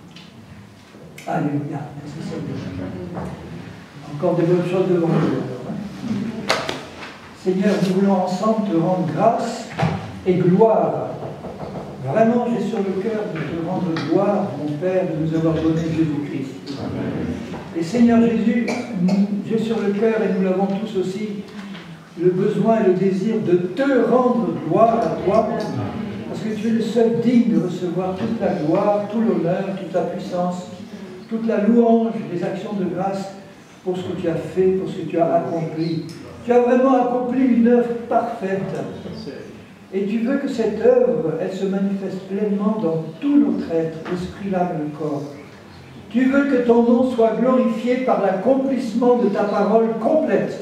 Speaker 1: Alléluia, merci Seigneur. Encore des bonnes choses devant nous. Seigneur, nous voulons ensemble te rendre grâce et gloire. Vraiment, j'ai sur le cœur de te rendre gloire, mon Père, de nous avoir donné Jésus-Christ. Et Seigneur Jésus, j'ai sur le cœur, et nous l'avons tous aussi, le besoin et le désir de te rendre gloire à toi, parce que tu es le seul digne de recevoir toute la gloire, tout l'honneur, toute la puissance, toute la louange, les actions de grâce pour ce que tu as fait, pour ce que tu as accompli. Tu as vraiment accompli une œuvre parfaite. Et tu veux que cette œuvre, elle se manifeste pleinement dans tout notre être, l'esprit, l'âme et le corps. Tu veux que ton nom soit glorifié par l'accomplissement de ta parole complète.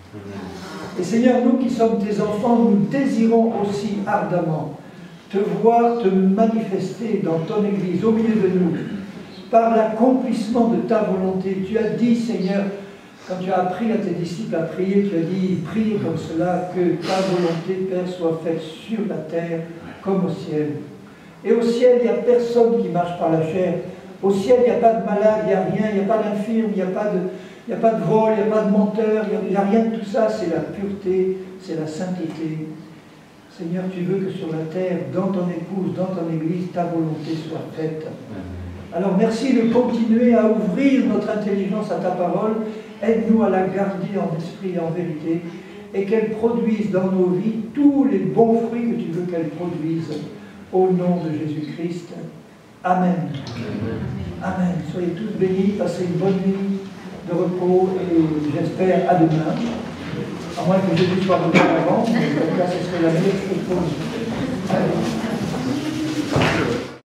Speaker 1: Et Seigneur, nous qui sommes tes enfants, nous désirons aussi ardemment te voir te manifester dans ton Église, au milieu de nous, par l'accomplissement de ta volonté. Tu as dit, Seigneur, quand tu as appris à tes disciples à prier, tu as dit, prie comme cela, que ta volonté, Père, soit faite sur la terre comme au ciel. Et au ciel, il n'y a personne qui marche par la chair. Au ciel, il n'y a pas de malade, il n'y a rien, il n'y a pas d'infirme, il n'y a pas de, il n'y a pas de vol, il n'y a pas de menteur, il n'y a, a rien de tout ça. C'est la pureté, c'est la sainteté. Seigneur, tu veux que sur la terre, dans ton épouse, dans ton Église, ta volonté soit faite. Alors merci de continuer à ouvrir notre intelligence à ta parole. Aide-nous à la garder en esprit et en vérité, et qu'elle produise dans nos vies tous les bons fruits que tu veux qu'elle produise. Au nom de Jésus-Christ. Amen. Amen. Soyez tous bénis, passez une bonne nuit de repos, et j'espère à demain. À moins que Jésus soit revenu avant, mais en tout cas, ce serait la meilleure chose pour nous. Allez.